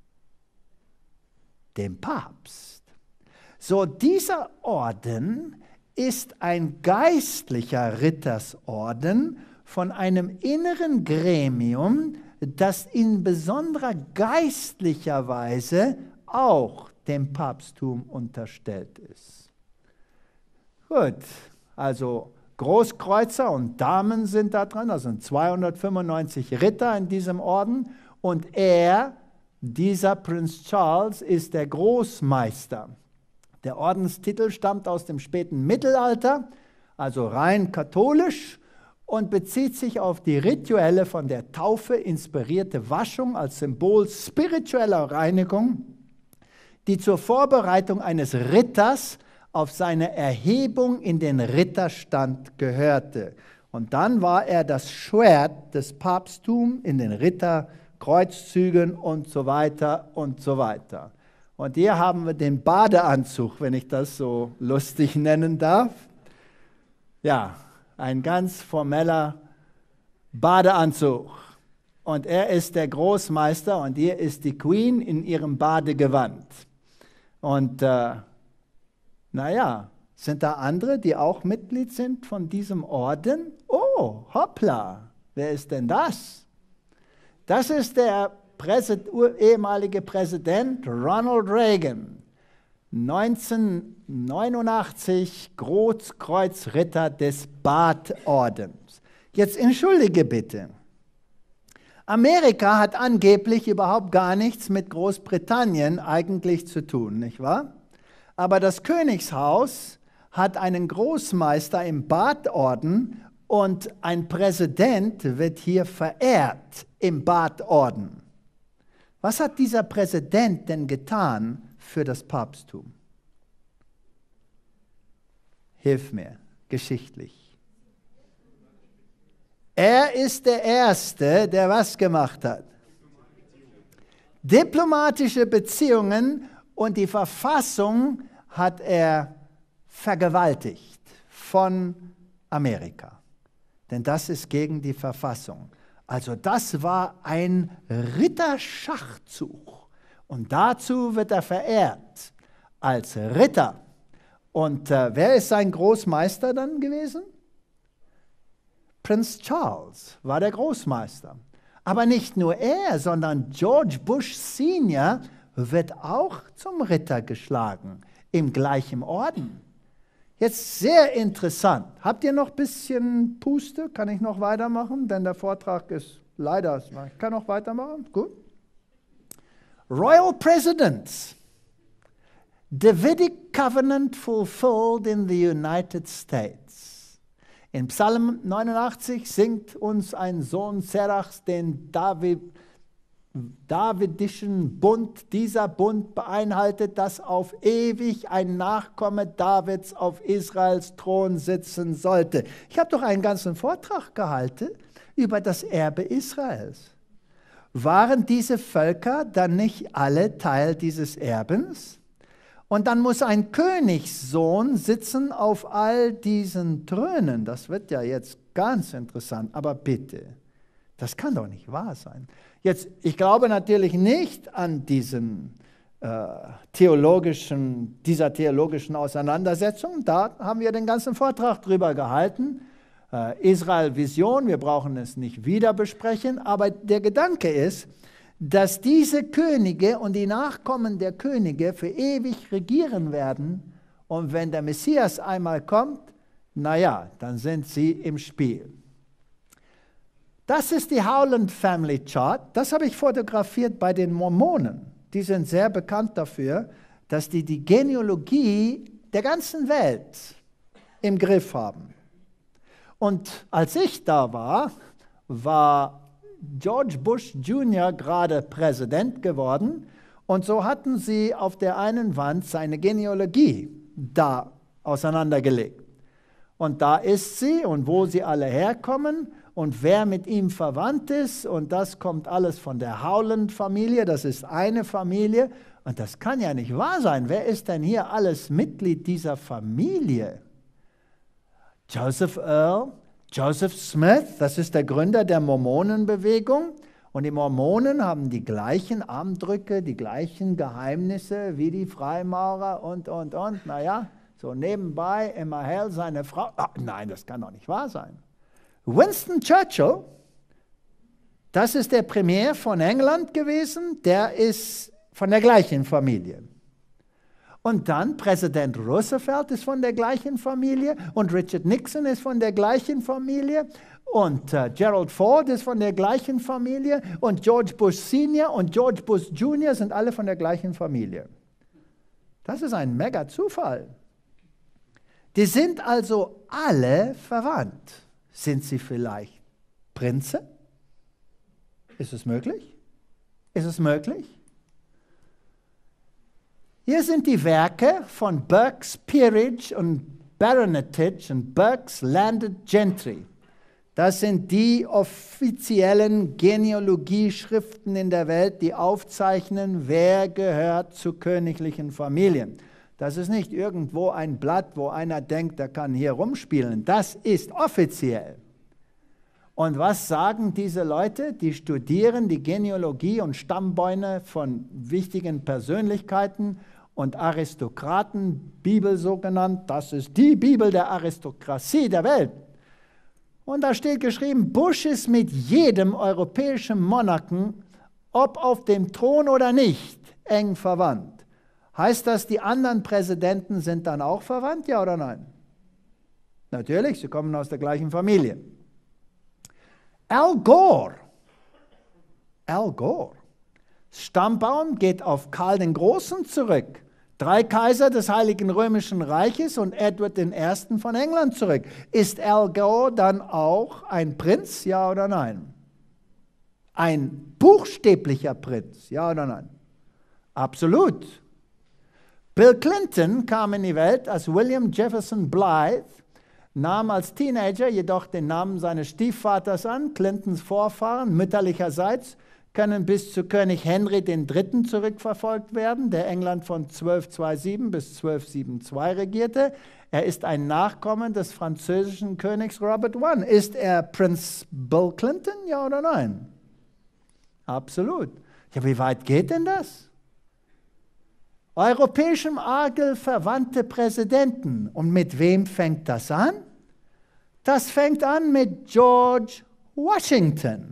Dem Papst. So, dieser Orden ist ein geistlicher Rittersorden von einem inneren Gremium, das in besonderer geistlicher Weise auch dem Papsttum unterstellt ist. Gut, also Großkreuzer und Damen sind da drin, das sind 295 Ritter in diesem Orden und dieser Prinz Charles, ist der Großmeister. Der Ordenstitel stammt aus dem späten Mittelalter, also rein katholisch und bezieht sich auf die rituelle von der Taufe inspirierte Waschung als Symbol spiritueller Reinigung, die zur Vorbereitung eines Ritters auf seine Erhebung in den Ritterstand gehörte. Und dann war er das Schwert des Papsttums in den Ritterkreuzzügen und so weiter und so weiter. Und hier haben wir den Badeanzug, wenn ich das so lustig nennen darf. Ja, ein ganz formeller Badeanzug. Und er ist der Großmeister und hier ist die Queen in ihrem Badegewand. Und naja, sind da andere, die auch Mitglied sind von diesem Orden? Oh, hoppla, wer ist denn das? Das ist der ehemalige Präsident Ronald Reagan, 1989 Großkreuzritter des Badordens. Jetzt entschuldige bitte. Amerika hat angeblich überhaupt gar nichts mit Großbritannien eigentlich zu tun, nicht wahr? Aber das Königshaus hat einen Großmeister im Badorden und ein Präsident wird hier verehrt im Badorden. Was hat dieser Präsident denn getan für das Papsttum? Hilf mir, geschichtlich. Er ist der Erste, der was gemacht hat? Diplomatische Beziehungen und die Verfassung hat er vergewaltigt von Amerika. Denn das ist gegen die Verfassung. Also das war ein Ritterschachzug. Und dazu wird er verehrt als Ritter. Und wer ist sein Großmeister dann gewesen? Prinz Charles war der Großmeister. Aber nicht nur er, sondern George Bush Senior wird auch zum Ritter geschlagen, im gleichen Orden. Jetzt sehr interessant. Habt ihr noch ein bisschen Puste? Kann ich noch weitermachen? Denn der Vortrag ist leider, ich kann noch weitermachen. Gut. Royal Presidents. Davidic Covenant fulfilled in the United States. In Psalm 89 singt uns ein Sohn Serachs den Davidischen Bund. Dieser Bund beinhaltet, dass auf ewig ein Nachkomme Davids auf Israels Thron sitzen sollte. Ich habe doch einen ganzen Vortrag gehalten über das Erbe Israels. Waren diese Völker dann nicht alle Teil dieses Erbens? Und dann muss ein Königssohn sitzen auf all diesen Thronen. Das wird ja jetzt ganz interessant. Aber bitte, das kann doch nicht wahr sein. Jetzt, ich glaube natürlich nicht an dieser theologischen Auseinandersetzung. Da haben wir den ganzen Vortrag drüber gehalten. Israel Vision, wir brauchen es nicht wieder besprechen. Aber der Gedanke ist, dass diese Könige und die Nachkommen der Könige für ewig regieren werden. Und wenn der Messias einmal kommt, naja, dann sind sie im Spiel. Das ist die Howland Family Chart. Das habe ich fotografiert bei den Mormonen. Die sind sehr bekannt dafür, dass die Genealogie der ganzen Welt im Griff haben. Und als ich da war war George Bush Jr. gerade Präsident geworden und so hatten sie auf der einen Wand seine Genealogie da auseinandergelegt. Und da ist sie und wo sie alle herkommen und wer mit ihm verwandt ist und das kommt alles von der Howland-Familie, das ist eine Familie und das kann ja nicht wahr sein. Wer ist denn hier alles Mitglied dieser Familie? Joseph Earl, Joseph Smith, das ist der Gründer der Mormonenbewegung. Und die Mormonen haben die gleichen Armdrücke, die gleichen Geheimnisse wie die Freimaurer und. Naja, so nebenbei immer hell seine Frau. Oh, nein, das kann doch nicht wahr sein. Winston Churchill, das ist der Premier von England gewesen, der ist von der gleichen Familie. Und dann Präsident Roosevelt ist von der gleichen Familie und Richard Nixon ist von der gleichen Familie und Gerald Ford ist von der gleichen Familie und George Bush Senior und George Bush Junior sind alle von der gleichen Familie. Das ist ein mega Zufall. Die sind also alle verwandt. Sind sie vielleicht Prinze? Ist es möglich? Ist es möglich? Hier sind die Werke von Burke's Peerage und Baronetage und Burke's Landed Gentry. Das sind die offiziellen Genealogieschriften in der Welt, die aufzeichnen, wer gehört zu königlichen Familien. Das ist nicht irgendwo ein Blatt, wo einer denkt, der kann hier rumspielen. Das ist offiziell. Und was sagen diese Leute? Die studieren die Genealogie und Stammbäume von wichtigen Persönlichkeiten und Aristokraten, Bibel so genannt. Das ist die Bibel der Aristokratie der Welt. Und da steht geschrieben, Bush ist mit jedem europäischen Monarchen, ob auf dem Thron oder nicht, eng verwandt. Heißt das, die anderen Präsidenten sind dann auch verwandt, ja oder nein? Natürlich, sie kommen aus der gleichen Familie. Al Gore. Stammbaum geht auf Karl den Großen zurück. 3 Kaiser des Heiligen Römischen Reiches und Edward I. von England zurück. Ist Al Gore dann auch ein Prinz, ja oder nein? Ein buchstäblicher Prinz, ja oder nein? Absolut. Bill Clinton kam in die Welt als William Jefferson Blythe, nahm als Teenager jedoch den Namen seines Stiefvaters an. Clintons Vorfahren mütterlicherseits können bis zu König Henry III. Zurückverfolgt werden, der England von 1227 bis 1272 regierte. Er ist ein Nachkommen des französischen Königs Robert I. Ist er Prinz Bill Clinton, ja oder nein? Absolut. Ja, wie weit geht denn das? Europäischem Adel verwandte Präsidenten. Und mit wem fängt das an? Das fängt an mit George Washington.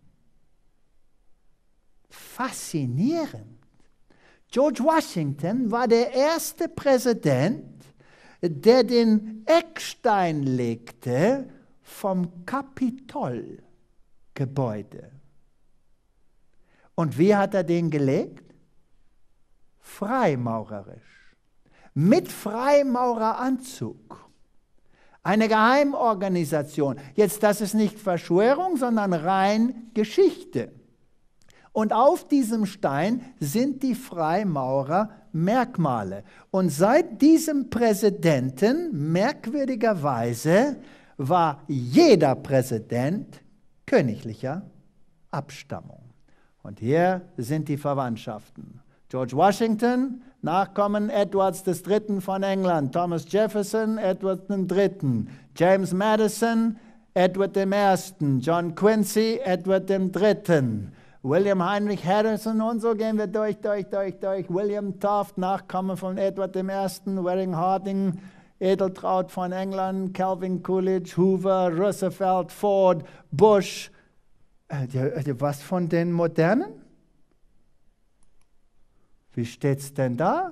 Faszinierend. George Washington war der erste Präsident, der den Eckstein legte vom Kapitolgebäude. Und wie hat er den gelegt? Freimaurerisch. Mit Freimaureranzug. Eine Geheimorganisation. Jetzt, das ist nicht Verschwörung, sondern rein Geschichte. Und auf diesem Stein sind die Freimaurer Merkmale. Und seit diesem Präsidenten, merkwürdigerweise, war jeder Präsident königlicher Abstammung. Und hier sind die Verwandtschaften. George Washington, Nachkommen Edwards III. Von England. Thomas Jefferson, Edward III. James Madison, Edward I. John Quincy, Edward III. William Heinrich Harrison und so gehen wir durch. William Taft, Nachkommen von Edward I. Waring Harding, Edeltraud von England, Calvin Coolidge, Hoover, Roosevelt, Ford, Bush. Was von den Modernen? Wie steht's denn da?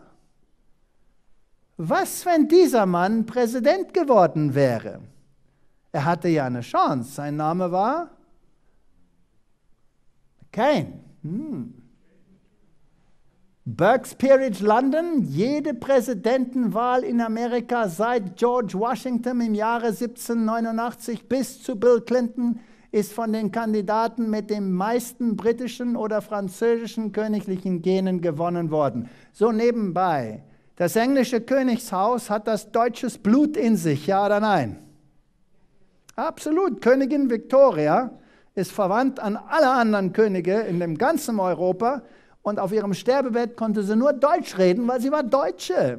Was, wenn dieser Mann Präsident geworden wäre? Er hatte ja eine Chance. Sein Name war McCain. Burke's Peerage London, jede Präsidentenwahl in Amerika seit George Washington im Jahre 1789 bis zu Bill Clinton ist von den Kandidaten mit den meisten britischen oder französischen königlichen Genen gewonnen worden. So nebenbei, das englische Königshaus hat das deutsches Blut in sich, ja oder nein? Absolut. Königin Victoria ist verwandt an alle anderen Könige in dem ganzen Europa und auf ihrem Sterbebett konnte sie nur Deutsch reden, weil sie war Deutsche.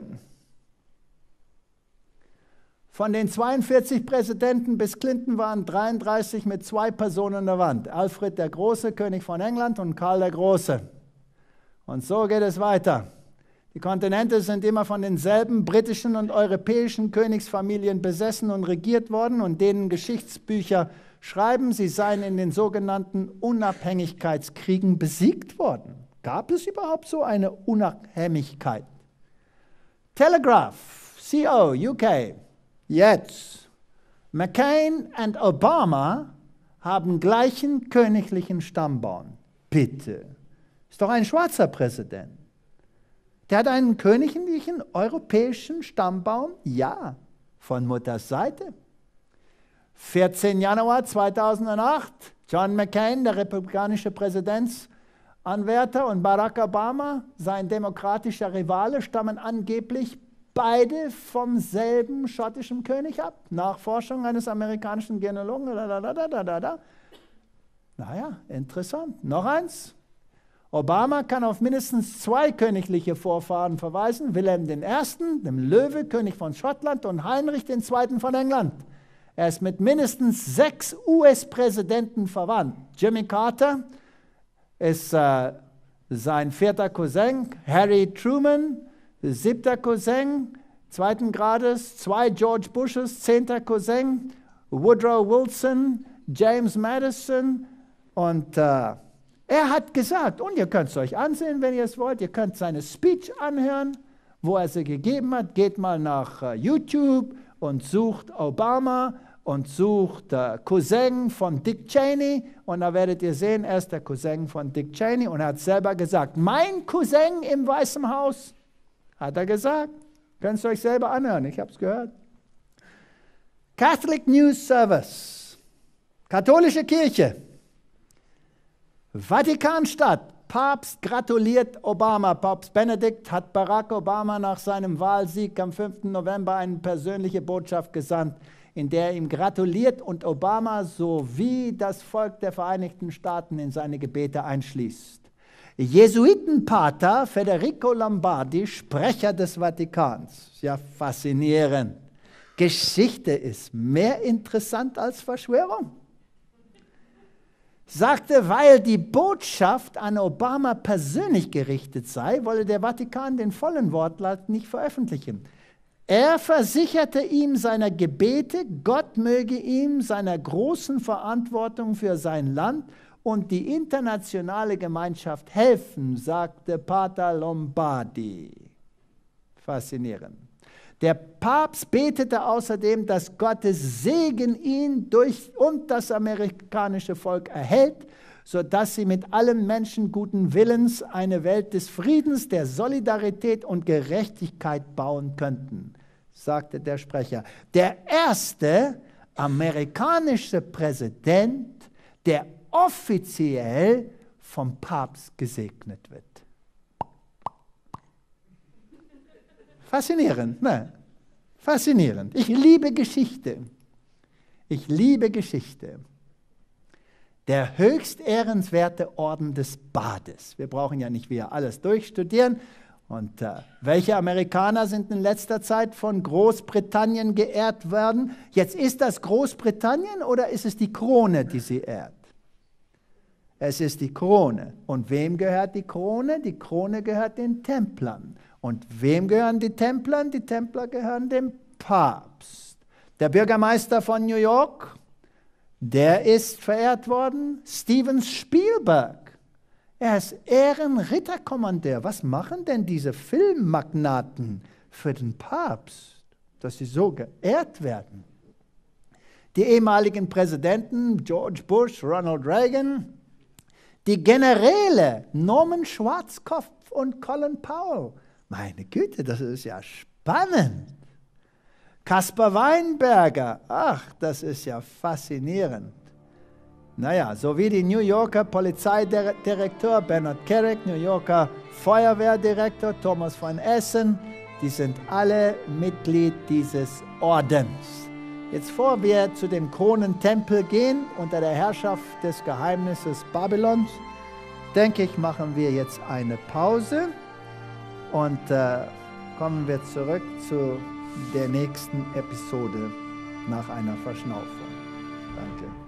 Von den 42 Präsidenten bis Clinton waren 33 mit 2 Personen an der Wand. Alfred der Große, König von England, und Karl der Große. Und so geht es weiter. Die Kontinente sind immer von denselben britischen und europäischen Königsfamilien besessen und regiert worden und denen Geschichtsbücher schreiben, sie seien in den sogenannten Unabhängigkeitskriegen besiegt worden. Gab es überhaupt so eine Unabhängigkeit? Telegraph, CO, UK. Jetzt. McCain und Obama haben gleichen königlichen Stammbaum. Bitte. Ist doch ein schwarzer Präsident. Der hat einen königlichen europäischen Stammbaum? Ja. Von Mutters Seite. 14. Januar 2008, John McCain, der republikanische Präsidentsanwärter, und Barack Obama, sein demokratischer Rivale, stammen angeblich beide vom selben schottischen König ab. Nachforschung eines amerikanischen Genealogen. Naja, interessant. Noch eins. Obama kann auf mindestens 2 königliche Vorfahren verweisen. Wilhelm I., dem Löwe, König von Schottland, und Heinrich II. Von England. Er ist mit mindestens 6 US-Präsidenten verwandt. Jimmy Carter ist sein 4. Cousin, Harry Truman, 7. Cousin, 2. Grades, 2 George Bushes, 10. Cousin, Woodrow Wilson, James Madison, und er hat gesagt, und ihr könnt es euch ansehen, wenn ihr es wollt, ihr könnt seine Speech anhören, wo er sie gegeben hat. Geht mal nach YouTube und sucht Obama und sucht Cousin von Dick Cheney, und da werdet ihr sehen, er ist der Cousin von Dick Cheney, und er hat selber gesagt, mein Cousin im Weißen Haus, hat er gesagt. Könnt ihr euch selber anhören, ich habe es gehört. Catholic News Service, katholische Kirche, Vatikanstadt, Papst gratuliert Obama. Papst Benedikt hat Barack Obama nach seinem Wahlsieg am 5. November eine persönliche Botschaft gesandt, in der er ihm gratuliert und Obama sowie das Volk der Vereinigten Staaten in seine Gebete einschließt. Jesuitenpater Federico Lombardi, Sprecher des Vatikans. Ja, faszinierend. Geschichte ist mehr interessant als Verschwörung. Sagte, weil die Botschaft an Obama persönlich gerichtet sei, wolle der Vatikan den vollen Wortlaut nicht veröffentlichen. Er versicherte ihm seiner Gebete, Gott möge ihm seiner großen Verantwortung für sein Land und die internationale Gemeinschaft helfen, sagte Pater Lombardi. Faszinierend. Der Papst betete außerdem, dass Gottes Segen ihn und das amerikanische Volk erhält, sodass sie mit allen Menschen guten Willens eine Welt des Friedens, der Solidarität und Gerechtigkeit bauen könnten, sagte der Sprecher. Der erste amerikanische Präsident, der offiziell vom Papst gesegnet wird. Faszinierend, ne? Faszinierend. Ich liebe Geschichte. Ich liebe Geschichte. Der höchst ehrenswerte Orden des Bades. Wir brauchen ja nicht wieder alles durchstudieren. Und welche Amerikaner sind in letzter Zeit von Großbritannien geehrt worden? Jetzt ist das Großbritannien oder ist es die Krone, die sie ehrt? Es ist die Krone. Und wem gehört die Krone? Die Krone gehört den Templern. Und wem gehören die Templer? Die Templer gehören dem Papst. Der Bürgermeister von New York, der ist verehrt worden. Steven Spielberg, er ist Ehrenritterkommandeur. Was machen denn diese Filmmagnaten für den Papst, dass sie so geehrt werden? Die ehemaligen Präsidenten George Bush, Ronald Reagan, die Generäle Norman Schwarzkopf und Colin Powell. Meine Güte, das ist ja spannend. Caspar Weinberger, ach, das ist ja faszinierend. Naja, so wie die New Yorker Polizeidirektor Bernard Kerik, New Yorker Feuerwehrdirektor Thomas von Essen, die sind alle Mitglied dieses Ordens. Jetzt, bevor wir zu dem Kronentempel gehen, unter der Herrschaft des Geheimnisses Babylons, denke ich, machen wir jetzt eine Pause und kommen wir zurück zu der nächsten Episode nach einer Verschnaufung. Danke.